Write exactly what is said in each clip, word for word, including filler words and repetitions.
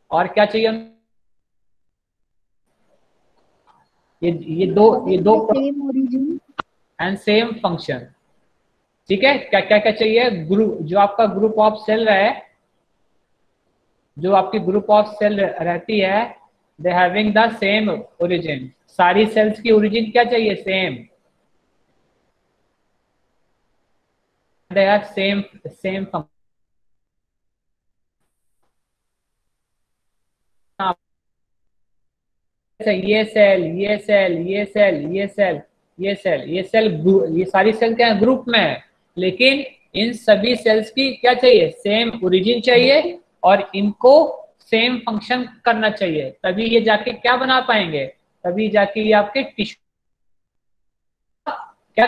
और क्या चाहिए? ये ये दो ये दो same origin and same function. ठीक है, क्या क्या क्या चाहिए? ग्रुप, जो आपका ग्रुप ऑफ सेल रहे, जो आपकी ग्रुप ऑफ सेल रहती है, they having the same origin. सारी सेल्स की ओरिजिन क्या चाहिए? Same. They have same same function. ये सेल, ये सेल, ये सेल, ये सेल, ये सेल, ये सेल, ये सारी सेल क्या है? ग्रुप में है। लेकिन इन सभी सेल्स की क्या चाहिए? सेम ओरिजिन चाहिए, और इनको सेम फंक्शन करना चाहिए, तभी ये जाके क्या बना पाएंगे? तभी जाके ये आपके टिश्यू क्या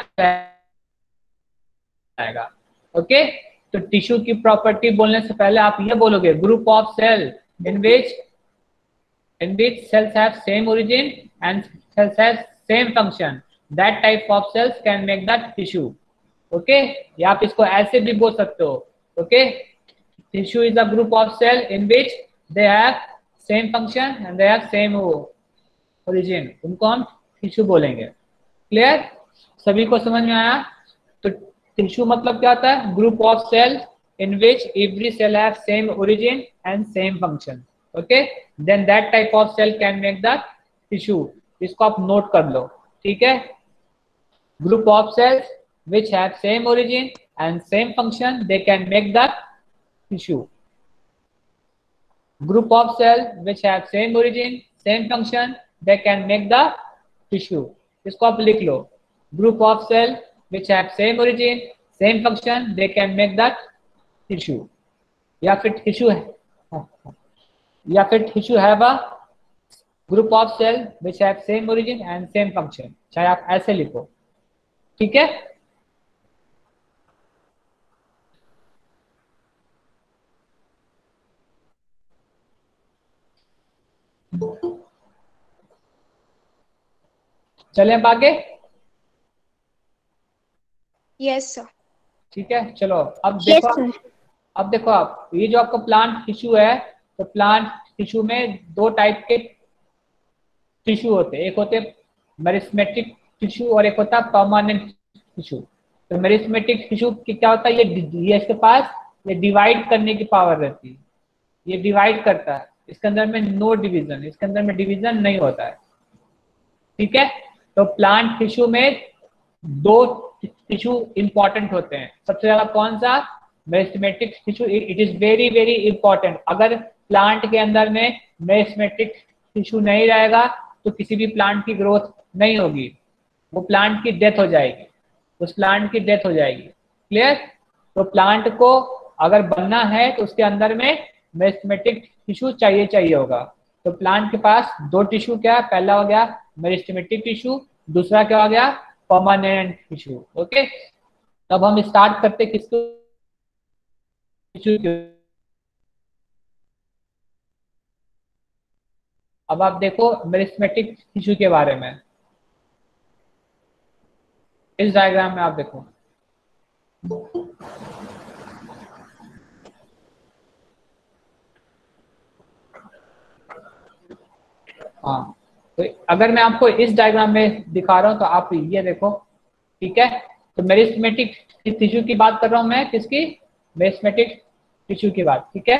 आएगा। ओके, तो टिश्यू की प्रॉपर्टी बोलने से पहले आप ये बोलोगे, group of cell in which in which cells have same origin and cells have same function, that type of cells can make the tissue. Okay, या आप इसको ऐसे भी बोल सकते हो। okay, tissue is a group of cell in which they have same function and they have same origin, उनको हम टिश्यू बोलेंगे। क्लियर? सभी को समझ में आया? तो टिश्यू मतलब क्या होता है? Group of cell in which every cell have same origin and same function. Okay, then that type of cell can make the tissue. इसको आप नोट कर लो। ठीक है, group of cells which have same origin and same function, they can make the tissue. Group of cells which have same origin, same function, they can make the tissue. इसको आप लिख लो, group of cell which have same origin, same function, they can make the tissue. या फिर tissue है, या फिर tissue have a group of cell which have same origin and same function, चाहे आप ऐसे लिखो। ठीक है, चले अब आगे। Yes sir. ठीक है, चलो अब देखो। yes, sir. अब देखो आप, ये जो आपका प्लांट टिश्यू है, तो प्लांट टिश्यू में दो टाइप के टिश्यू होते हैं, एक होते मेरिस्मेटिक टिश्यू और एक होता है परमानेंट टिश्यू। तो मेरिस्मेटिक टिश्यू की क्या होता है? ये ये इसके पास ये डिवाइड करने की पावर रहती है, ये डिवाइड करता है, इसके अंदर में नो डिवीजन, इसके अंदर में डिवीजन नहीं होता है। ठीक है, तो प्लांट टिश्यू में दो टिश्यू इंपॉर्टेंट होते हैं। सबसे ज्यादा कौन सा? Meristematic tissue. It is very very important. अगर प्लांट के अंदर में मेरिस्टेमेटिक टिश्यू नहीं रहेगा तो किसी भी प्लांट की ग्रोथ नहीं होगी, वो प्लांट की डेथ हो जाएगी, उस प्लांट की डेथ हो जाएगी। क्लियर? तो प्लांट को अगर बनना है तो उसके अंदर में मेरिस्टेमेटिक टिश्यू चाहिए चाहिए होगा। तो प्लांट के पास दो टिश्यू क्या है? पहला हो गया मेरिस्टेमेटिक टिश्यू, दूसरा क्या हो गया? Permanent tissue. ओके, तब हम स्टार्ट करते किसको? टिश्यू। अब आप देखो मेरिस्टेमेटिक टिश्यू के बारे में, इस डायग्राम में आप देखो। हाँ, तो अगर मैं आपको इस डायग्राम में दिखा रहा हूं तो आप ये देखो। ठीक है, तो मेरिस्टेमेटिक टिश्यू की बात कर रहा हूं मैं, किसकी? मेरिस्टेमेटिक टिश्यू की बात। ठीक है,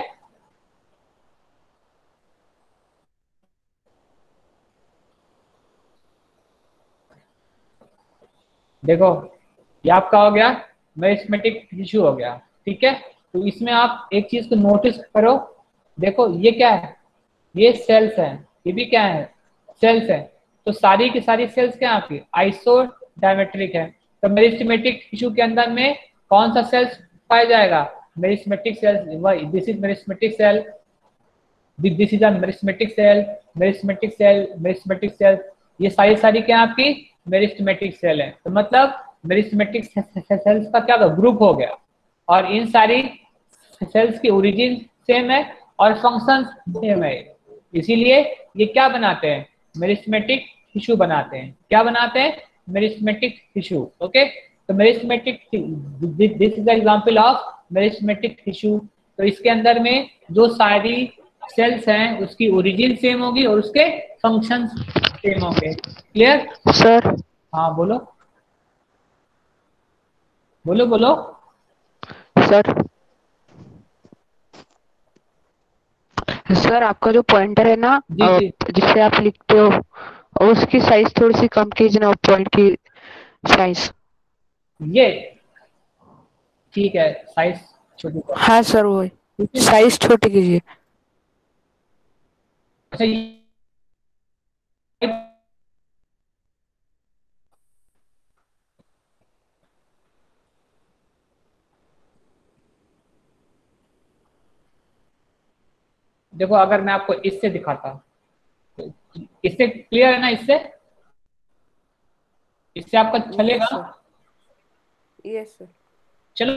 देखो ये आपका हो गया मेरिस्टेमेटिक टिश्यू हो गया। ठीक है, तो इसमें आप एक चीज को नोटिस करो, देखो ये क्या है? ये सेल्स हैं, ये भी क्या है? सेल्स हैं। तो सारी की सारी सेल्स क्या है आपकी? आइसोडायमेट्रिक है। तो मेरिस्टेमेटिक टिश्यू के अंदर में कौन सा सेल्स पाया जाएगा? Meristematic cells. This is meristematic cell, this is a meristematic cell, meristematic cell, meristematic cell. ये सारी सारी क्या आपकी? मेरिस्टेमेटिक सेल है। तो मतलब मेरिस्टेमेटिक सेल्स का क्या ग्रुप हो गया, और इन सारी सेल्स की ओरिजिन सेम है और फंक्शन सेम है। इसीलिए ये क्या बनाते हैं? मेरिस्टेमेटिक टिश्यू बनाते हैं। क्या बनाते हैं? Meristematic tissue. ओके, तो meristematic, this is the example of meristematic tissue. तो इसके अंदर में जो सारी सेल्स हैं उसकी ओरिजिन सेम होगी और उसके फंक्शंस सेम होंगे। क्लियर? सर हाँ बोलो बोलो बोलो। सर सर आपका जो पॉइंटर है ना जी अ, जी जिससे आप लिखते हो और उसकी साइज थोड़ी सी कम कीजिए ना, पॉइंट की साइज। ये ठीक है, साइज छोटी कर, हाँ सर वो ठीक है। साइज छोटी कीजिए। अच्छा ये देखो, अगर मैं आपको इससे दिखाता, तो इससे क्लियर है ना? इससे इससे आपका चलेगा? Yes sir. चलो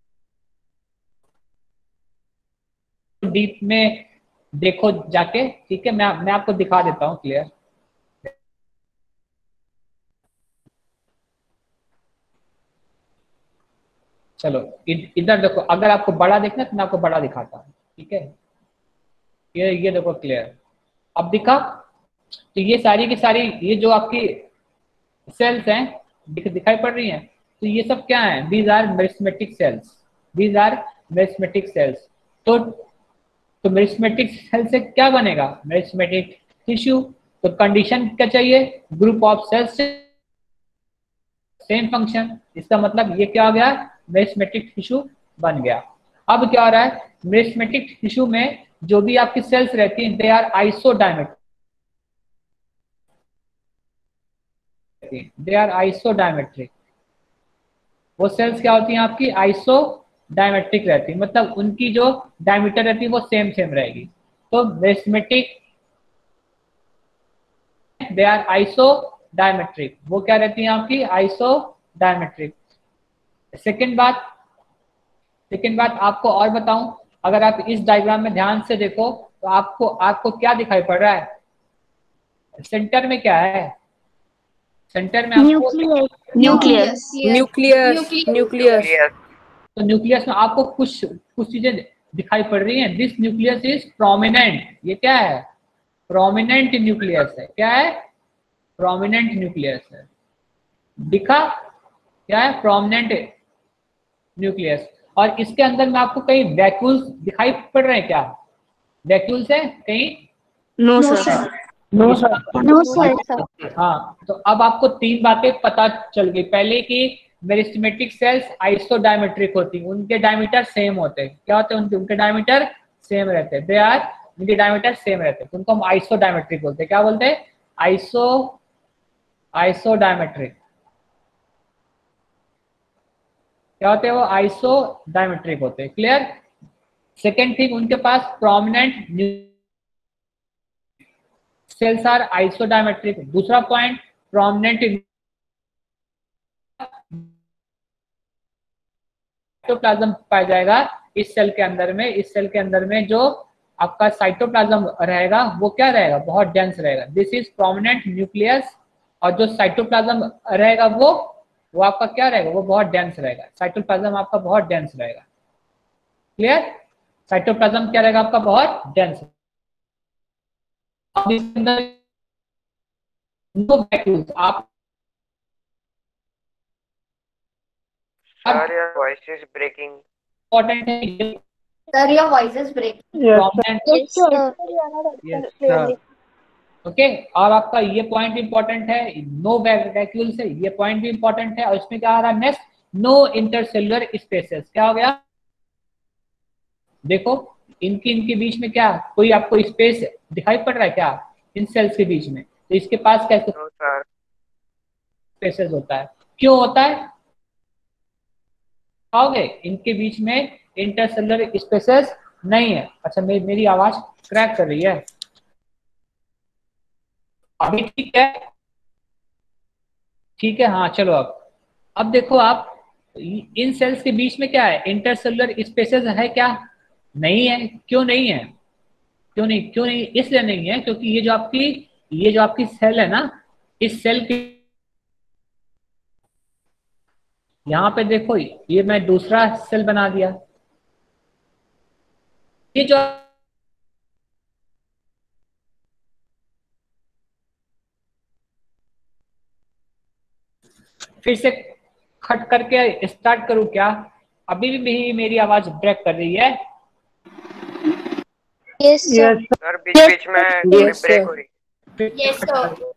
डीप में देखो जाके, ठीक है। मैं मैं आपको दिखा देता हूँ क्लियर। चलो इ- इधर देखो, अगर आपको बड़ा देखना है तो मैं आपको बड़ा दिखाता हूँ, ठीक है। ये ये देखो क्लियर, अब दिखा? तो ये सारी की सारी ये जो आपकी सेल्स हैं दिख, दिखाई पड़ रही हैं, तो ये सब क्या है? These are meristematic cells, these are meristematic cells. तो तो मेरिस्मेटिक सेल से क्या बनेगा? Meristematic tissue. तो कंडीशन क्या चाहिए? Group of cells same function. इसका मतलब ये क्या हो गया? मेरिस्मेटिक टिश्यू बन गया। अब क्या हो रहा है? मेरिस्मेटिक टिश्यू में जो भी आपकी सेल्स रहती हैं, they are isodiametric, they are isodiametric. वो सेल्स क्या होती हैं आपकी? आइसो डायमेट्रिक रहती है, मतलब उनकी जो डायमीटर रहती है वो सेम सेम रहेगी। तो meristematic they are isodiametric, वो क्या रहती है आपकी? Isodiametric. सेकेंड बात, सेकेंड बात आपको और बताऊं, अगर आप इस डायग्राम में ध्यान से देखो तो आपको आपको क्या दिखाई पड़ रहा है? सेंटर में क्या है? सेंटर में आपको न्यूक्लियस न्यूक्लियस न्यूक्लियस न्यूक्लियस तो न्यूक्लियस में आपको कुछ कुछ चीजें दिखाई पड़ रही हैं। This nucleus is prominent. ये क्या है? प्रोमिनेंट न्यूक्लियस है। क्या है? प्रोमिनेंट न्यूक्लियस है। दिखा? क्या है? Prominent nucleus. और इसके अंदर में आपको कहीं वैक्यूल्स दिखाई पड़ रहे हैं क्या? वैक्यूल्स है कहीं? No no sir sir no sir no sir हाँ, तो अब आपको तीन बातें पता चल गई। पहले कि मेरिस्टेमेटिक सेल्स आइसोडायमेट्रिक होती हैं, उनके डायमीटर सेम होते हैं। क्या होते हैं उनके? उनके डायमीटर सेम रहते हैं। दे आर, उनके डायमीटर सेम रहते हैं, उनको हम आइसोडायमेट्रिक बोलते हैं। क्या बोलते हैं? Iso isodiametric. क्या होते हैं वो? आइसोडायमेट्रिक होते हैं। क्लियर? सेकेंड थिंग, उनके पास प्रोमिनेंट सेल्स आर आइसोडायमेट्रिक। दूसरा पॉइंट, प्रोमिनेंट साइटोप्लाज्म पाया जाएगा इस सेल के अंदर में। इस सेल के अंदर में जो आपका साइटोप्लाज्म रहेगा वो क्या रहेगा? बहुत डेंस रहेगा। This is prominent nucleus. और जो साइटोप्लाज्म रहेगा वो वो आपका क्या रहेगा? वो बहुत डेंस रहेगा। साइटोप्लाज्म आपका बहुत डेंस रहेगा। क्लियर? साइटोप्लाज्म क्या रहेगा आपका? बहुत डेंस। अब इसके अंदर नो वैक्यूल्स। आप Sir, your voice is breaking. Important है sir your voice is breaking. Prominent. Yes sir yes sir. Okay, और आपका ये पॉइंट इंपॉर्टेंट है, नो वैक्यूल से, ये पॉइंट भी इंपॉर्टेंट है। और इसमें क्या आ रहा है नेक्स्ट? No intercellular spaces. क्या हो गया? देखो, इनकी इनके बीच में क्या कोई आपको स्पेस दिखाई पड़ रहा है क्या इन सेल्स के बीच में? तो इसके पास कैसे No, sir. स्पेसेस होता है? क्यों होता है? आओगे, इनके बीच में इंटरसेलुलर स्पेसेस नहीं है। अच्छा, मे, मेरी आवाज क्रैक कर रही है अभी? ठीक है, ठीक है। हाँ चलो, अब अब देखो आप, इन सेल्स के बीच में क्या है? इंटरसेलुलर स्पेसेस है क्या? नहीं है। क्यों नहीं है? क्यों नहीं? क्यों नहीं? इसलिए नहीं है क्योंकि ये जो आपकी ये जो आपकी सेल है ना, इस सेल के यहाँ पे देखो, ये मैं दूसरा सेल बना दिया। ये जो फिर से खट करके स्टार्ट करूं क्या? अभी भी मेरी आवाज ब्रेक कर रही है? Yes, sir. यस सर बीच बीच में थोड़ी Yes, ब्रेक sir. हो रही। फिर से Yes, खट sir. कर-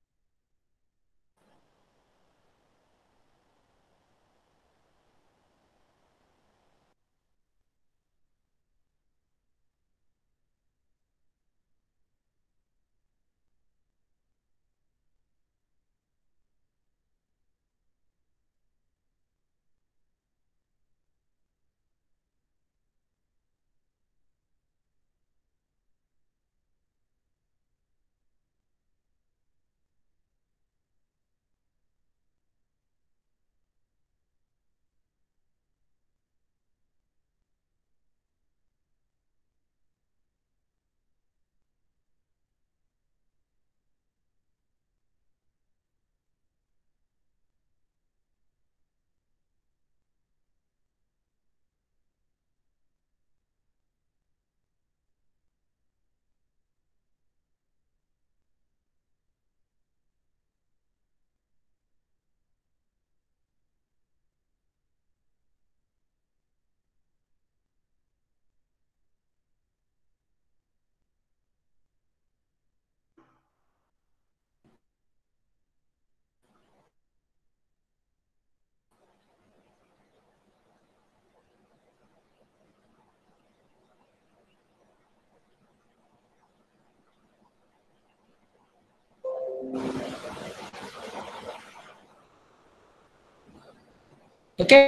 ओके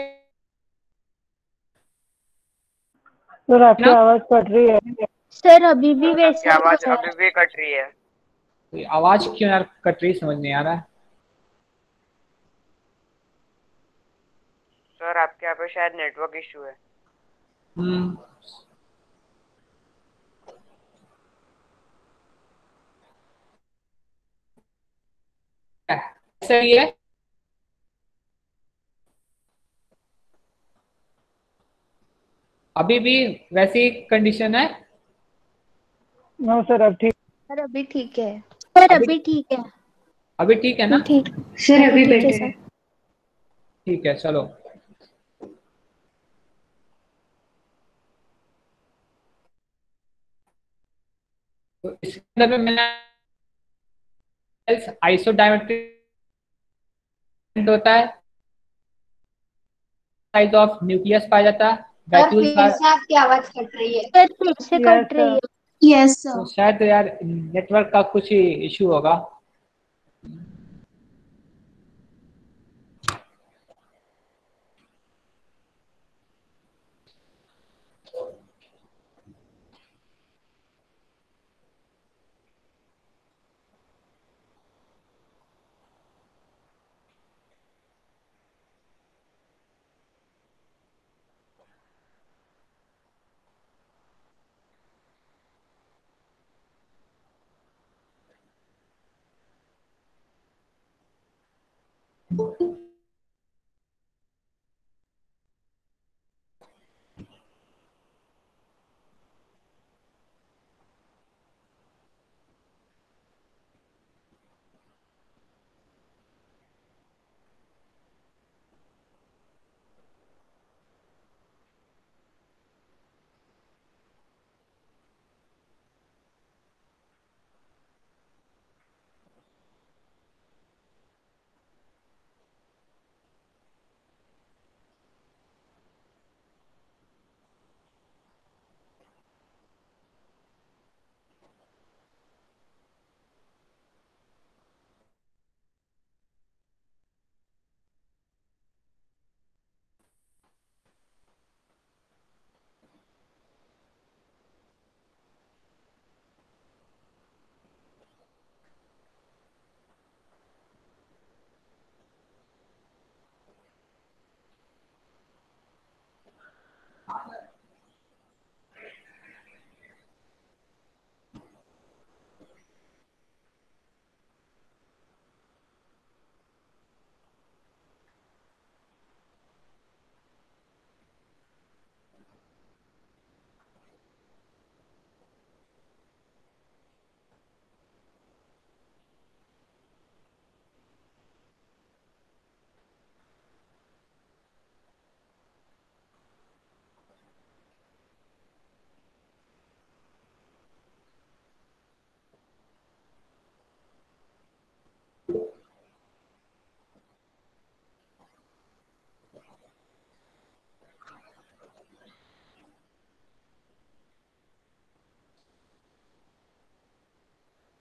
सर आपकी ना? आवाज कट रही है। सर अभी भी सर आपकी वैसे ही आवाज हो रहा अभी भी कट रही है। ये आवाज क्यों यार कट रही, समझ नहीं आ रहा है। सर आपके यहाँ पे शायद नेटवर्क इशू है। हम्म ऐसा ही है। अभी भी वैसी कंडीशन है? नो सर अब ठीक। है। सर अभी ठीक है। सर अभी अभी ठीक है। अभी ठीक है ना? ठीक Sir, अभी अभी ठीक है better सर। है। ठीक है चलो। तो इसके अंदर में मैंने आइसोडायमेट्रिक होता है, साइज ऑफ न्यूक्लियस पाया जाता है, सर वैक्यूल का। फिर से आपकी आवाज कट रही है। सर फिर से यस कट रही सर। है। Yes, sir. तो शायद यार नेटवर्क का कुछ इशू होगा।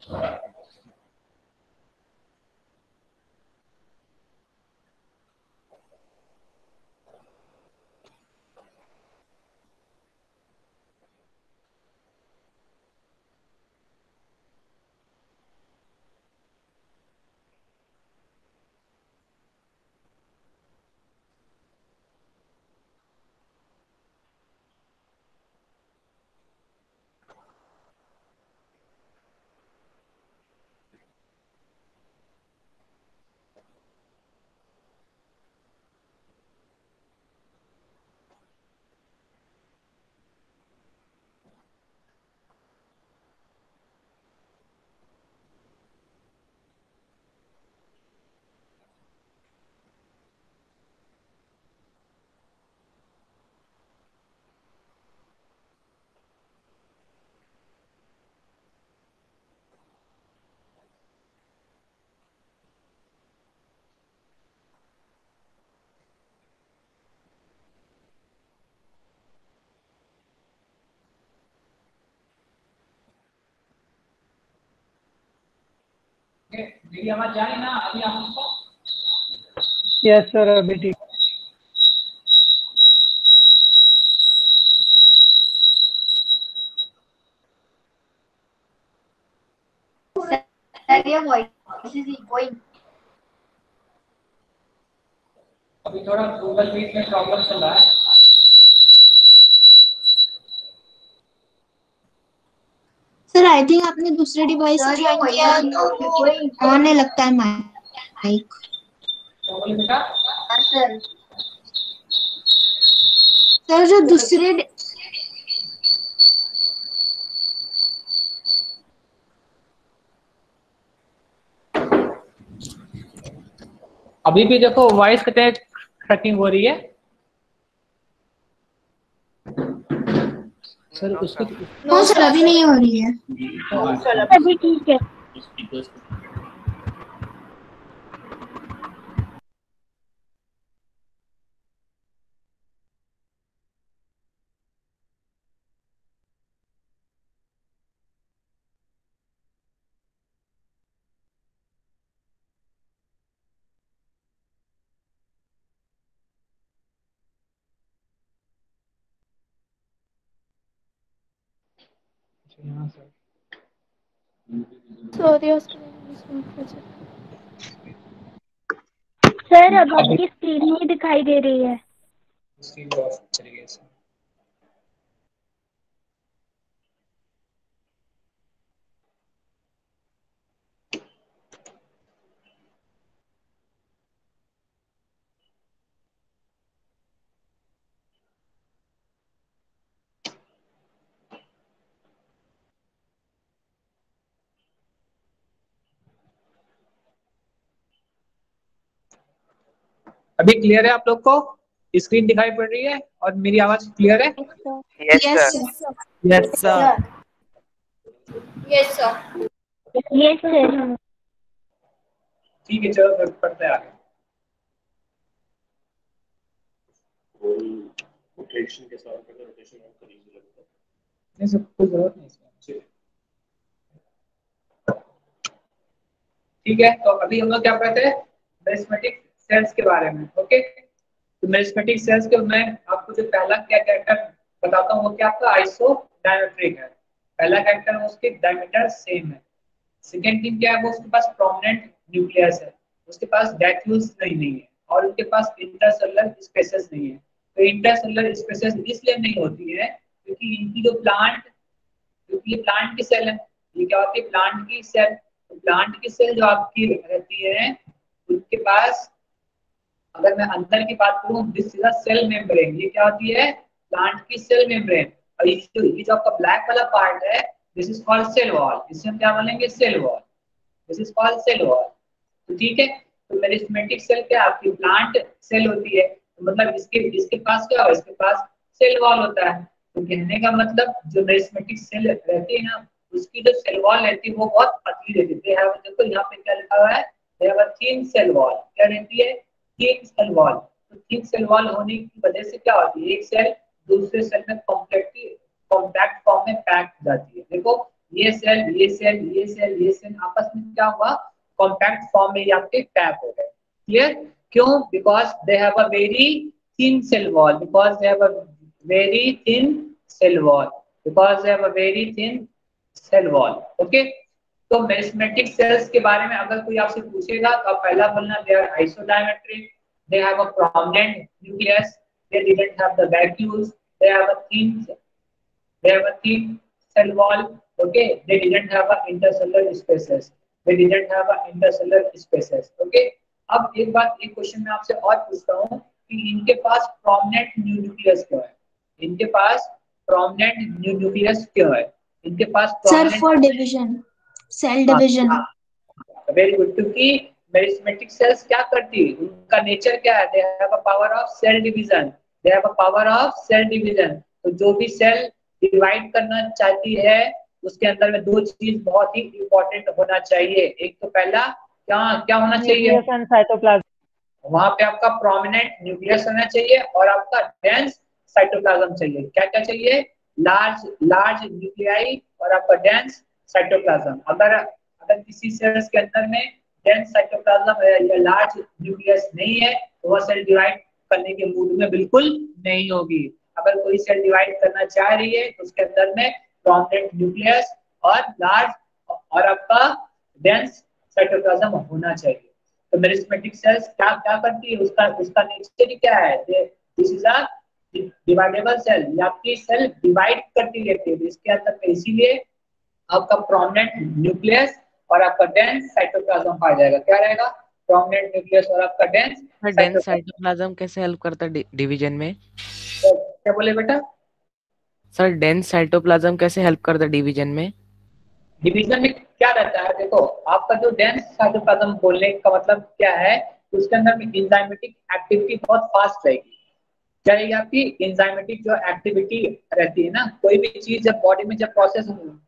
मेरी आवाज जाए ना अभी आपको? यस सर अभी ठीक। Sir, your voice is echoing. अभी थोड़ा गूगल मीट में प्रॉब्लम चल रहा है। सर आई थिंक आपने दूसरे डिवाइस से Sir, your ज्वाइन voice किया is तो echoing. ऑन नहीं लगता है माइक। क्या बोले बेटा? हाँ सर। सर जो दूसरे डि- अभी भी देखो वॉइस कितने ट्रैकिंग हो रही है। सर No, उसकी sir. नो सर अभी नहीं हो रही है। अभी ठीक है। सॉरी सर अब आपकी स्क्रीन नहीं दिखाई दे रही है। स्क्रीन ऑफ तरीके से। अभी क्लियर है आप लोग को? स्क्रीन दिखाई पड़ रही है और मेरी आवाज क्लियर है? Yes, yes sir. Sir. Yes sir. Yes sir. Yes sir. ठीक है चलो फिर पढ़ते हैं आगे। रोटेशन के साथ रोटेशन ऑफ कर लीजिए लगता है। नहीं सब कोई जरूरत नहीं इसमें। ठीक है तो अभी हम लोग क्या पढ़ते हैं? मैथमेटिक सेल्स के बारे में। ओके तो मैथमेटिक सेल्स के मैं आपको जो पहला क्या कैरेक्टर बताता हूँ वो क्या आपका आइसो डायमेट्रिक है। पहला कैरेक्टर है उसके डायमीटर सेम है। सेकेंड थिंग क्या है वो उसके पास प्रोमिनेंट न्यूक्लियस है। उसके पास वैक्यूल्स नहीं, नहीं है और उसके पास इंटरसेलुलर स्पेसेस नहीं है। तो इंटरसेलुलर स्पेसेस इसलिए नहीं होती है क्योंकि इनकी जो प्लांट क्योंकि ये प्लांट की सेल है। ये क्या होती है? प्लांट की सेल। तो प्लांट की सेल जो आपकी रहती है उनके पास अगर मैं अंदर की बात करूं this is a cell membrane. ये क्या होती है? प्लांट की सेल मेम्ब्रेन। और ये जो ये जो आपका ब्लैक वाला पार्ट है this is called cell wall. इसे हम क्या बोलेंगे? Cell wall. This is called cell wall. तो ठीक है तो मेरिस्टेमेटिक सेल क्या आपकी प्लांट सेल होती है। तो मतलब इसके इसके पास क्या होगा? इसके पास सेल वॉल होता है। तो कहने का मतलब जो मेरिस्टेमेटिक सेल रहती है ना उसकी जो सेल वॉल रहती है वो बहुत पतली रहती है। देखो यहाँ पे क्या लिखा हुआ है? They have a thin cell wall. क्या रहती है? Thin cell wall. तो थिन सेल वॉल होने की वजह से क्या होती है? एक सेल दूसरे सेल में कॉम्पैक्ट कॉम्पैक्ट फॉर्म में पैक हो जाती है। देखो ये सेल ये सेल ये सेल ये सेल आपस में क्या हुआ, कॉम्पैक्ट फॉर्म में ये आपके पैक हो गए। क्लियर? क्यों? Because they have a very thin cell wall, because they have a very thin cell wall, because they have a very thin cell wall. Okay, तो मेरिस्मेटिक सेल्स के बारे में अगर कोई आपसे पूछेगा तो आप पहला बोलना they are isodiametric, they have a prominent nucleus, they didn't have the vacuoles, they have a thin they have a thin cell wall, okay, they didn't have a intercellular spaces, they didn't have a intercellular spaces, okay। अब एक बात, एक question मैं आपसे और पूछता हूँ कि इनके पास prominent न्यूक्लियस क्यों है, इनके पास prominent न्यूक्लियस क्यों है, इनके पास sir for division, cell division. Very good, क्योंकि मेरिस्मेटिक सेल्स क्या करती है, उनका नेचर क्या है, they have a power of cell division, they have a power of cell division. तो जो भी सेल डिवाइड करना चाहती है उसके अंदर में दो चीज बहुत ही इंपॉर्टेंट होना चाहिए। एक तो पहला क्या क्या होना चाहिए, साइटोप्लाज्म। वहां पे आपका प्रोमिनेंट न्यूक्लियस होना चाहिए और आपका डेंस साइटोप्लाज्म चाहिए। क्या क्या चाहिए, लार्ज लार्ज न्यूक्लियाई और आपका डेंस साइटोप्लाज्म। अगर अगर किसी सेल्स के अंदर में डेंस साइटोप्लाज्म है या लार्ज न्यूक्लियस नहीं है तो वह सेल डिवाइड करने के मूड में बिल्कुल नहीं होगी। अगर कोई सेल डिवाइड करना चाह रही है तो उसके अंदर में प्रोमिनेंट न्यूक्लियस और लार्ज और आपका डेंस साइटोप्लाज्म होना चाहिए। तो मेरिस्मेटिक सेल्स क्या क्या करती है, उसका उसका नेचर क्या है, this is a dividable cell, या आपकी सेल डिवाइड करती रहती है इसके अंदर में, इसीलिए आपका प्रोमिनेंट न्यूक्लियस और आपका डेंस साइटोप्लाज्म पाया जाएगा। क्या रहेगा, प्रोमिनेंट न्यूक्लियस और आपका डेंस डेंस साइटोप्लाज्म कैसे हेल्प करता है डिवीजन में? क्या बोले बेटा? सर डेंस साइटोप्लाज्म कैसे हेल्प करता है डिवीजन में? डिवीजन में क्या रहता है, देखो आपका जो डेंस साइटोप्लाज्म बोलने का मतलब क्या है, उसके अंदर में एंजाइमेटिक एक्टिविटी बहुत फास्ट रहेगी। क्या रहेगी आपकी एंजाइमेटिक जो एक्टिविटी रहती है ना, कोई भी चीज जब बॉडी में जब प्रोसेस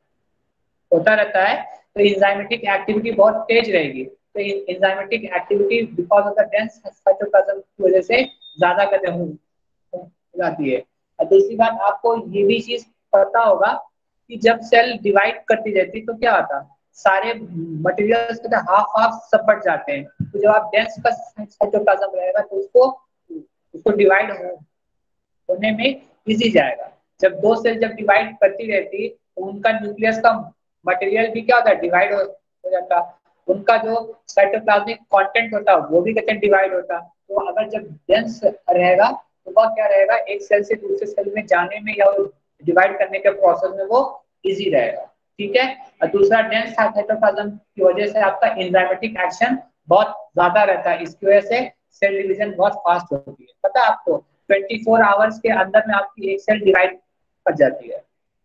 होता रहता है तो एंजाइमेटिक एक्टिविटी बहुत तेज रहेगी। तो enzymatic activity because of the dense cytoplasm की वजह से ज्यादा करने हो जाती है। और दूसरी बात, आपको ये भी चीज पता होगा कि जब सेल डिवाइड करती रहती तो क्या होता, सारे मटेरियल्स के हाफ हाफ सब बढ़ जाते हैं। तो जब आप डेंस का साइटोप्लाज्म रहेगा तो उसको उसको डिवाइड हो, होने में इजी जाएगा। जब दो सेल जब डिवाइड करती रहती तो उनका न्यूक्लियस का मटेरियल भी क्या होता है, डिवाइड हो, हो जाता, उनका जो साइटोप्लाज्मिक कंटेंट होता है वो भी कहते हैं डिवाइड होता। तो अगर जब डेंस रहेगा तो वह क्या रहेगा, एक सेल से दूसरे सेल में जाने में या डिवाइड करने के प्रोसेस में वो इजी रहेगा। ठीक है, और दूसरा डेंस साइटोप्लाज्म की वजह से आपका एंजाइमेटिक एक्शन बहुत ज्यादा रहता है, इसकी वजह से सेल डिवीजन बहुत फास्ट होती है। पता है आपको, चौबीस आवर्स के अंदर में आपकी एक सेल डिवाइड कर जाती है।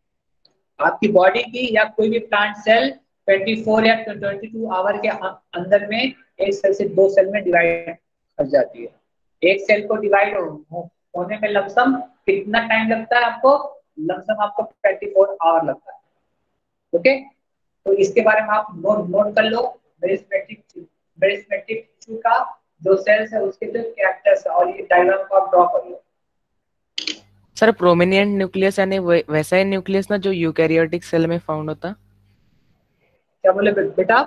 आपकी बॉडी की या कोई भी प्लांट सेल चौबीस या बाईस आवर के अंदर में एक सेल से दो सेल में डिवाइड कर जाती है। एक सेल को डिवाइड हो, होने में लमसम कितना टाइम लगता है आपको, लमसम आपको चौबीस आवर लगता है। ओके, तो इसके बारे में आप नोट नोट कर लो, मेरिस्मेटिक मेरिस्मेटिक टिश्यू का जो सेल्स है उसके जो कैरेक्टर्स है, और ये डायग्राम को आप ड्रॉ कर लो। सर प्रोमिनेंट न्यूक्लियस यानी वैसा ही न्यूक्लियस ना जो यूकैरियोटिक सेल में फाउंड होता? क्या बोले बेटा?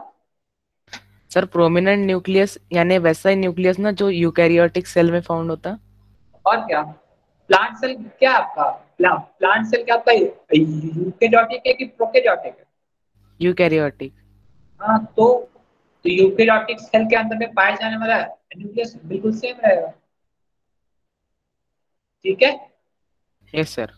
सर प्रोमिनेंट न्यूक्लियस यानी वैसा ही न्यूक्लियस ना जो यूकैरियोटिक सेल में फाउंड होता? और क्या, प्लांट सेल क्या आपका, प्ला, प्लांट सेल क्या आपका यूकैरियोटिक है कि प्रोकैरियोटिक है? यूकैरियोटिक। हाँ, तो तो यूकैरियोटिक सेल के अंदर में पाया जाने वाला न्यूक्लियस बिल्कुल सेम रहेगा। ठीक है, यस सर।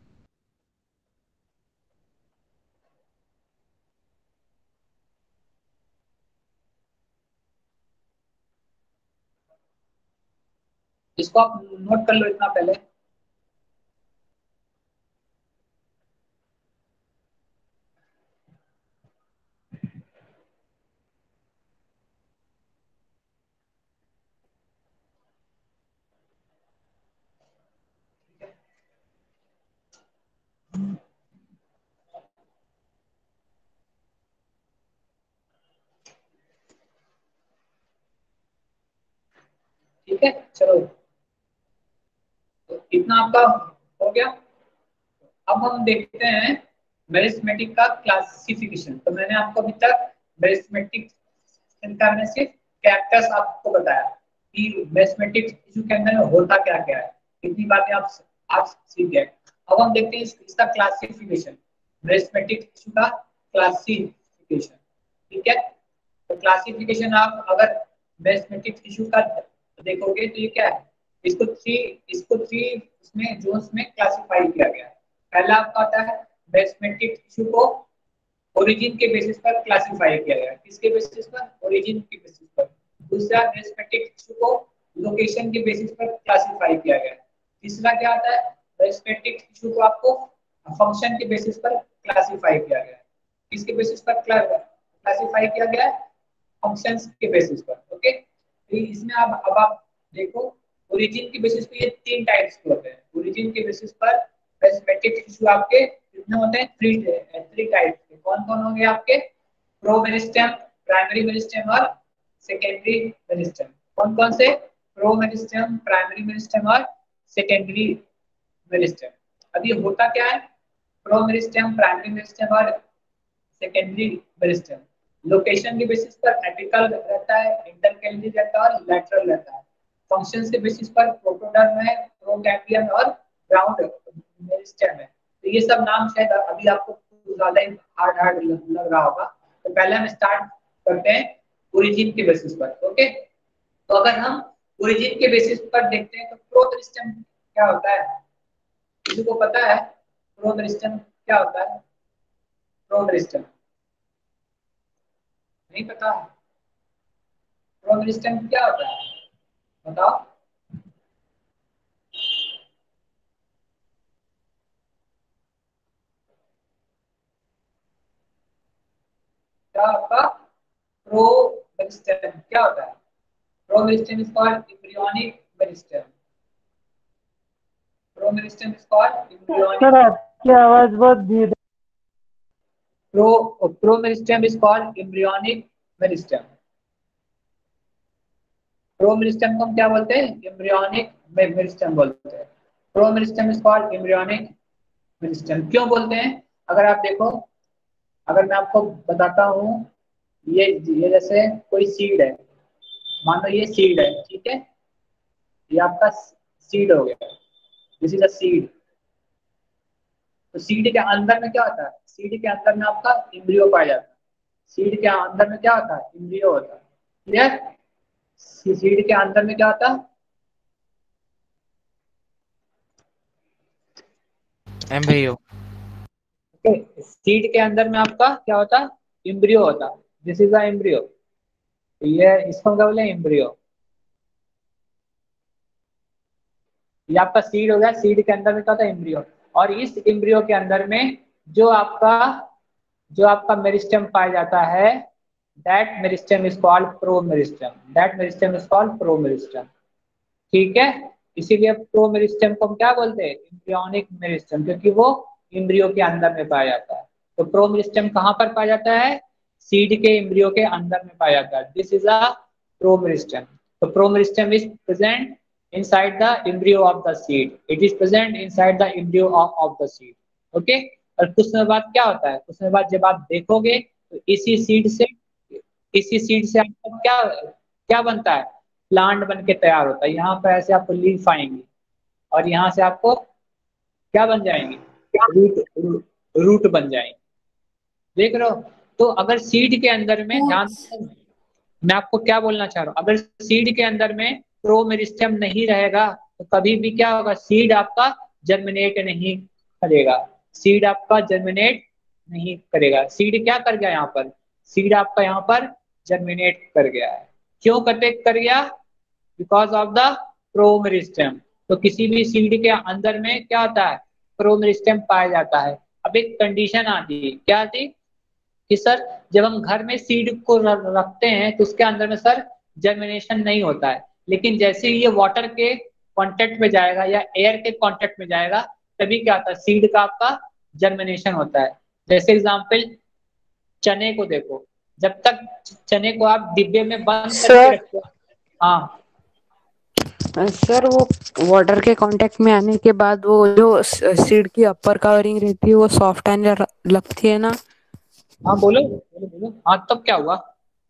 इसको आप नोट कर लो इतना पहले। ठीक है, चलो तो इतना आपका हो गया। अब हम देखते हैं मेरिस्टेमेटिक का क्लासिफिकेशन। तो मैंने आपको अभी तक मेरिस्टेमेटिक का मैंने सिर्फ कैरेक्टर्स आपको बताया कि मेरिस्टेमेटिक टिश्यू के अंदर होता क्या क्या है, इतनी बातें आप आप सीख गए। अब हम देखते हैं इस, इसका क्लासिफिकेशन, मेरिस्टेमेटिक टिश्यू का क्लासिफिकेशन। ठीक है, तो क्लासिफिकेशन आप अगर मेरिस्टेमेटिक टिश्यू का देखोगे तो ये क्या है, इसको थ्री इसको थ्री उसमें जोन्स में क्लासिफाई किया गया है। पहला आपका आता है मेरिस्टेमेटिक टिश्यू को ओरिजिन के बेसिस पर क्लासिफाई किया गया है। किसके बेसिस पर? ओरिजिन के बेसिस पर। दूसरा मेरिस्टेमेटिक टिश्यू को लोकेशन के बेसिस पर क्लासिफाई किया गया है। तीसरा क्या आता है, मेरिस्टेमेटिक टिश्यू को आपको फंक्शन के बेसिस पर क्लासिफाई किया गया है। किसके बेसिस पर क्लासिफाई किया गया है? फंक्शंस के बेसिस पर। ओके, तो इसमें अब अब आप देखो ओरिजिन के बेसिस पे ये तीन टाइप्स के होते हैं। ओरिजिन के बेसिस पर मेरिस्टेमेटिक टिश्यू आपके कितने होते हैं? थ्री थ्री टाइप्स के। कौन कौन होंगे आपके? प्रो मेरिस्टेम, प्राइमरी मेरिस्टेम और सेकेंडरी मेरिस्टेम। कौन कौन से? प्रो मेरिस्टेम, प्राइमरी मेरिस्टेम और सेकेंडरी मेरिस्टेम। अब ये होता क्या है? प्रो मेरिस्टेम, प्राइमरी मेरिस्टेम और सेकेंडरी मेरिस्टेम लोकेशन के बेसिस पर एपिकल रहता है, इंटरकैलरी रहता है और लैटरल रहता है। फंक्शंस के बेसिस पर प्रोटोडर्म है, प्रोकैम्बियम और ग्राउंड मेरिस्टेम है। तो ये सब नाम शायद अभी आपको ज्यादा ही हार्ड हार्ड लग रहा होगा। तो पहले हम स्टार्ट करते हैं ओरिजिन के बेसिस पर। ओके, तो अगर हम ओरिजिन के बेसिस पर देखते हैं तो प्रो मेरिस्टेम क्या होता है? किसी को पता है प्रो मेरिस्टेम क्या होता है? प्रो मेरिस्टेम नहीं पता? प्रो मेरिस्टेम क्या होता है बताओ? क्या आपका प्रो मेरिस्टेम क्या होता है? Pro meristem is called embryonic meristem. Pro meristem is called embryonic. Sir आपकी आवाज बहुत धीरे। Pro pro meristem is called embryonic meristem. Pro meristem को हम क्या बोलते हैं? एम्ब्रियोनिक मेरिस्टेम बोलते हैं। Pro meristem is called embryonic meristem. क्यों बोलते हैं? अगर आप देखो, अगर मैं आपको बताता हूँ, ये ये जैसे कोई सीड है, मान लो ये सीड है, ठीक है, ये आपका सीड हो गया, दिस इज अ सीड। तो सीड के अंदर में क्या होता है? सीड के अंदर में आपका एम्ब्रियो पाया जाता है। सीड के अंदर में क्या होता है? एम्ब्रियो होता है। क्लियर? सीड के अंदर में क्या होता है? एम्ब्रियो। ओके, सीड के अंदर में आपका क्या होता है? एम्ब्रियो होता है। This is a embryo. ये इसको क्या बोले? एम्ब्रियो। ये आपका सीड हो गया। सीड के अंदर में क्या होता है? एम्ब्रियो। और इस एम्ब्रियो के अंदर में जो आपका जो आपका मेरिस्टेम पाया जाता है, that meristem is called pro meristem. That meristem is called pro meristem. ठीक है, इसीलिए प्रो मेरिस्टेम को हम क्या बोलते हैं? एम्ब्रियोनिक मेरिस्टेम, क्योंकि वो एम्ब्रियो के अंदर में पाया जाता है। तो प्रो मेरिस्टेम कहाँ पर पाया जाता है? सीड के एम्ब्रियो के अंदर में पाया जाता है। This is a pro meristem. तो pro meristem is present inside the embryo of the seed. It is present inside the embryo of, of the seed. Okay? और कुछ समय बाद क्या होता है? कुछ समय बाद जब आप देखोगे तो इसी सीड से इसी सीड से आपका क्या क्या बनता है? प्लांट बन के तैयार होता है। यहाँ पर ऐसे आपको लीफ आएंगी और यहाँ से आपको क्या बन जाएंगे? रूट रूट बन जाएंगे। देख रहे हो? तो अगर सीड के अंदर में, ध्यान, मैं आपको क्या बोलना चाह रहा हूँ, अगर सीड के अंदर में प्रो मेरिस्टेम नहीं रहेगा तो कभी भी क्या होगा? सीड आपका जर्मिनेट नहीं करेगा। सीड आपका जर्मिनेट नहीं करेगा। सीड क्या कर गया यहाँ पर? सीड आपका यहाँ पर जर्मिनेट कर गया है। क्यों कटे कर गया? Because of the pro meristem. तो किसी भी सीड के अंदर में क्या होता है? प्रो मेरिस्टेम पाया जाता है। अब एक कंडीशन आती है, क्या आती? कि सर जब हम घर में सीड को रखते हैं तो उसके अंदर में सर जर्मिनेशन नहीं होता है, लेकिन जैसे ही ये वाटर के कांटेक्ट में जाएगा या एयर के कांटेक्ट में जाएगा तभी क्या होता है? सीड का आपका जर्मिनेशन होता है। जैसे एग्जांपल, चने को देखो, जब तक चने को आप डिब्बे में बंद करके रखते हो, हाँ सर वो वाटर के कांटेक्ट में आने के बाद वो जो सीड की अपर कवरिंग रहती है वो सॉफ्ट आने लगती है ना, हाँ बोलो बोलो बोलो। हाँ तब क्या हुआ?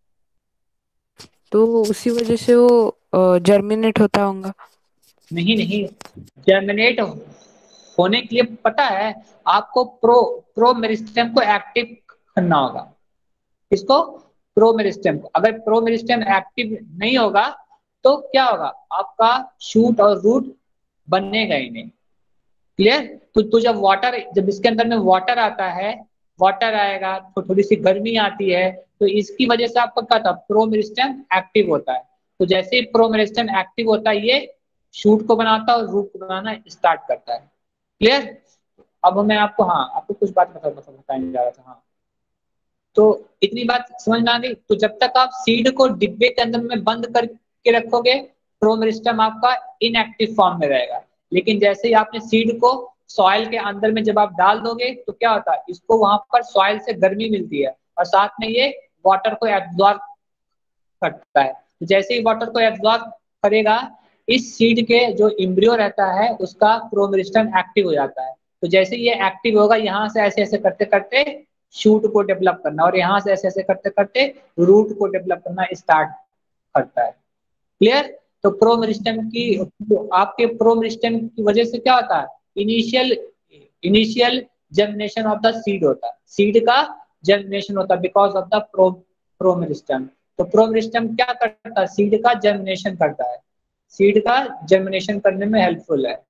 तो उसी वजह से वो जर्मिनेट होता होगा। नहीं नहीं, जर्मिनेट होने के लिए पता है आपको प्रो प्रो मेरिस्टेम को एक्टिव करना होगा। इसको प्रो मेरिस्टेम को, अगर प्रो मेरिस्टेम एक्टिव नहीं होगा तो क्या होगा, आपका शूट और रूट बनेगा ही नहीं। क्लियर? तो, तो जब वाटर, जब इसके अंदर में वाटर आता है, वाटर आएगा तो थोड़ी सी गर्मी आती है, तो इसकी वजह से आपका क्या था, प्रो मेरिस्टेम एक्टिव होता है। तो जैसे ही प्रो मेरिस्टेम एक्टिव होता है ये शूट को बनाता है और रूट को बनाना स्टार्ट करता है। क्लियर? अब मैं आपको, हाँ आपको कुछ बात बता बताने जा रहा था। हाँ तो इतनी बात समझ में आ गई। तो जब तक आप सीड को डिब्बे के अंदर में बंद करके रखोगे प्रो मेरिस्टेम आपका इनएक्टिव फॉर्म में रहेगा। लेकिन जैसे ही आपने सीड को सॉइल के अंदर में जब आप डाल दोगे तो क्या होता है, इसको वहां पर सॉइल से गर्मी मिलती है और साथ में ये वाटर को एब्जॉर्ब करता है। तो जैसे ही वाटर को एब्जॉर्ब करेगा, इस सीड के जो इम्ब्रियो रहता है उसका प्रो मेरिस्टेम एक्टिव हो जाता है। तो जैसे ये एक्टिव होगा, यहाँ से ऐसे ऐसे करते करते शूट को डेवलप करना, और यहाँ से ऐसे ऐसे करते करते रूट को डेवलप करना स्टार्ट करता है। क्लियर? तो प्रो मेरिस्टेम की, तो आपके प्रो मेरिस्टेम की वजह से क्या होता है, initial initial germination of the seed होता है, सीड का जर्मिनेशन होता है because of the pro pro meristem. तो प्रो मेरिस्टेम क्या करता है, सीड का जर्मिनेशन करता है, सीड का जर्मिनेशन करने में हेल्पफुल है।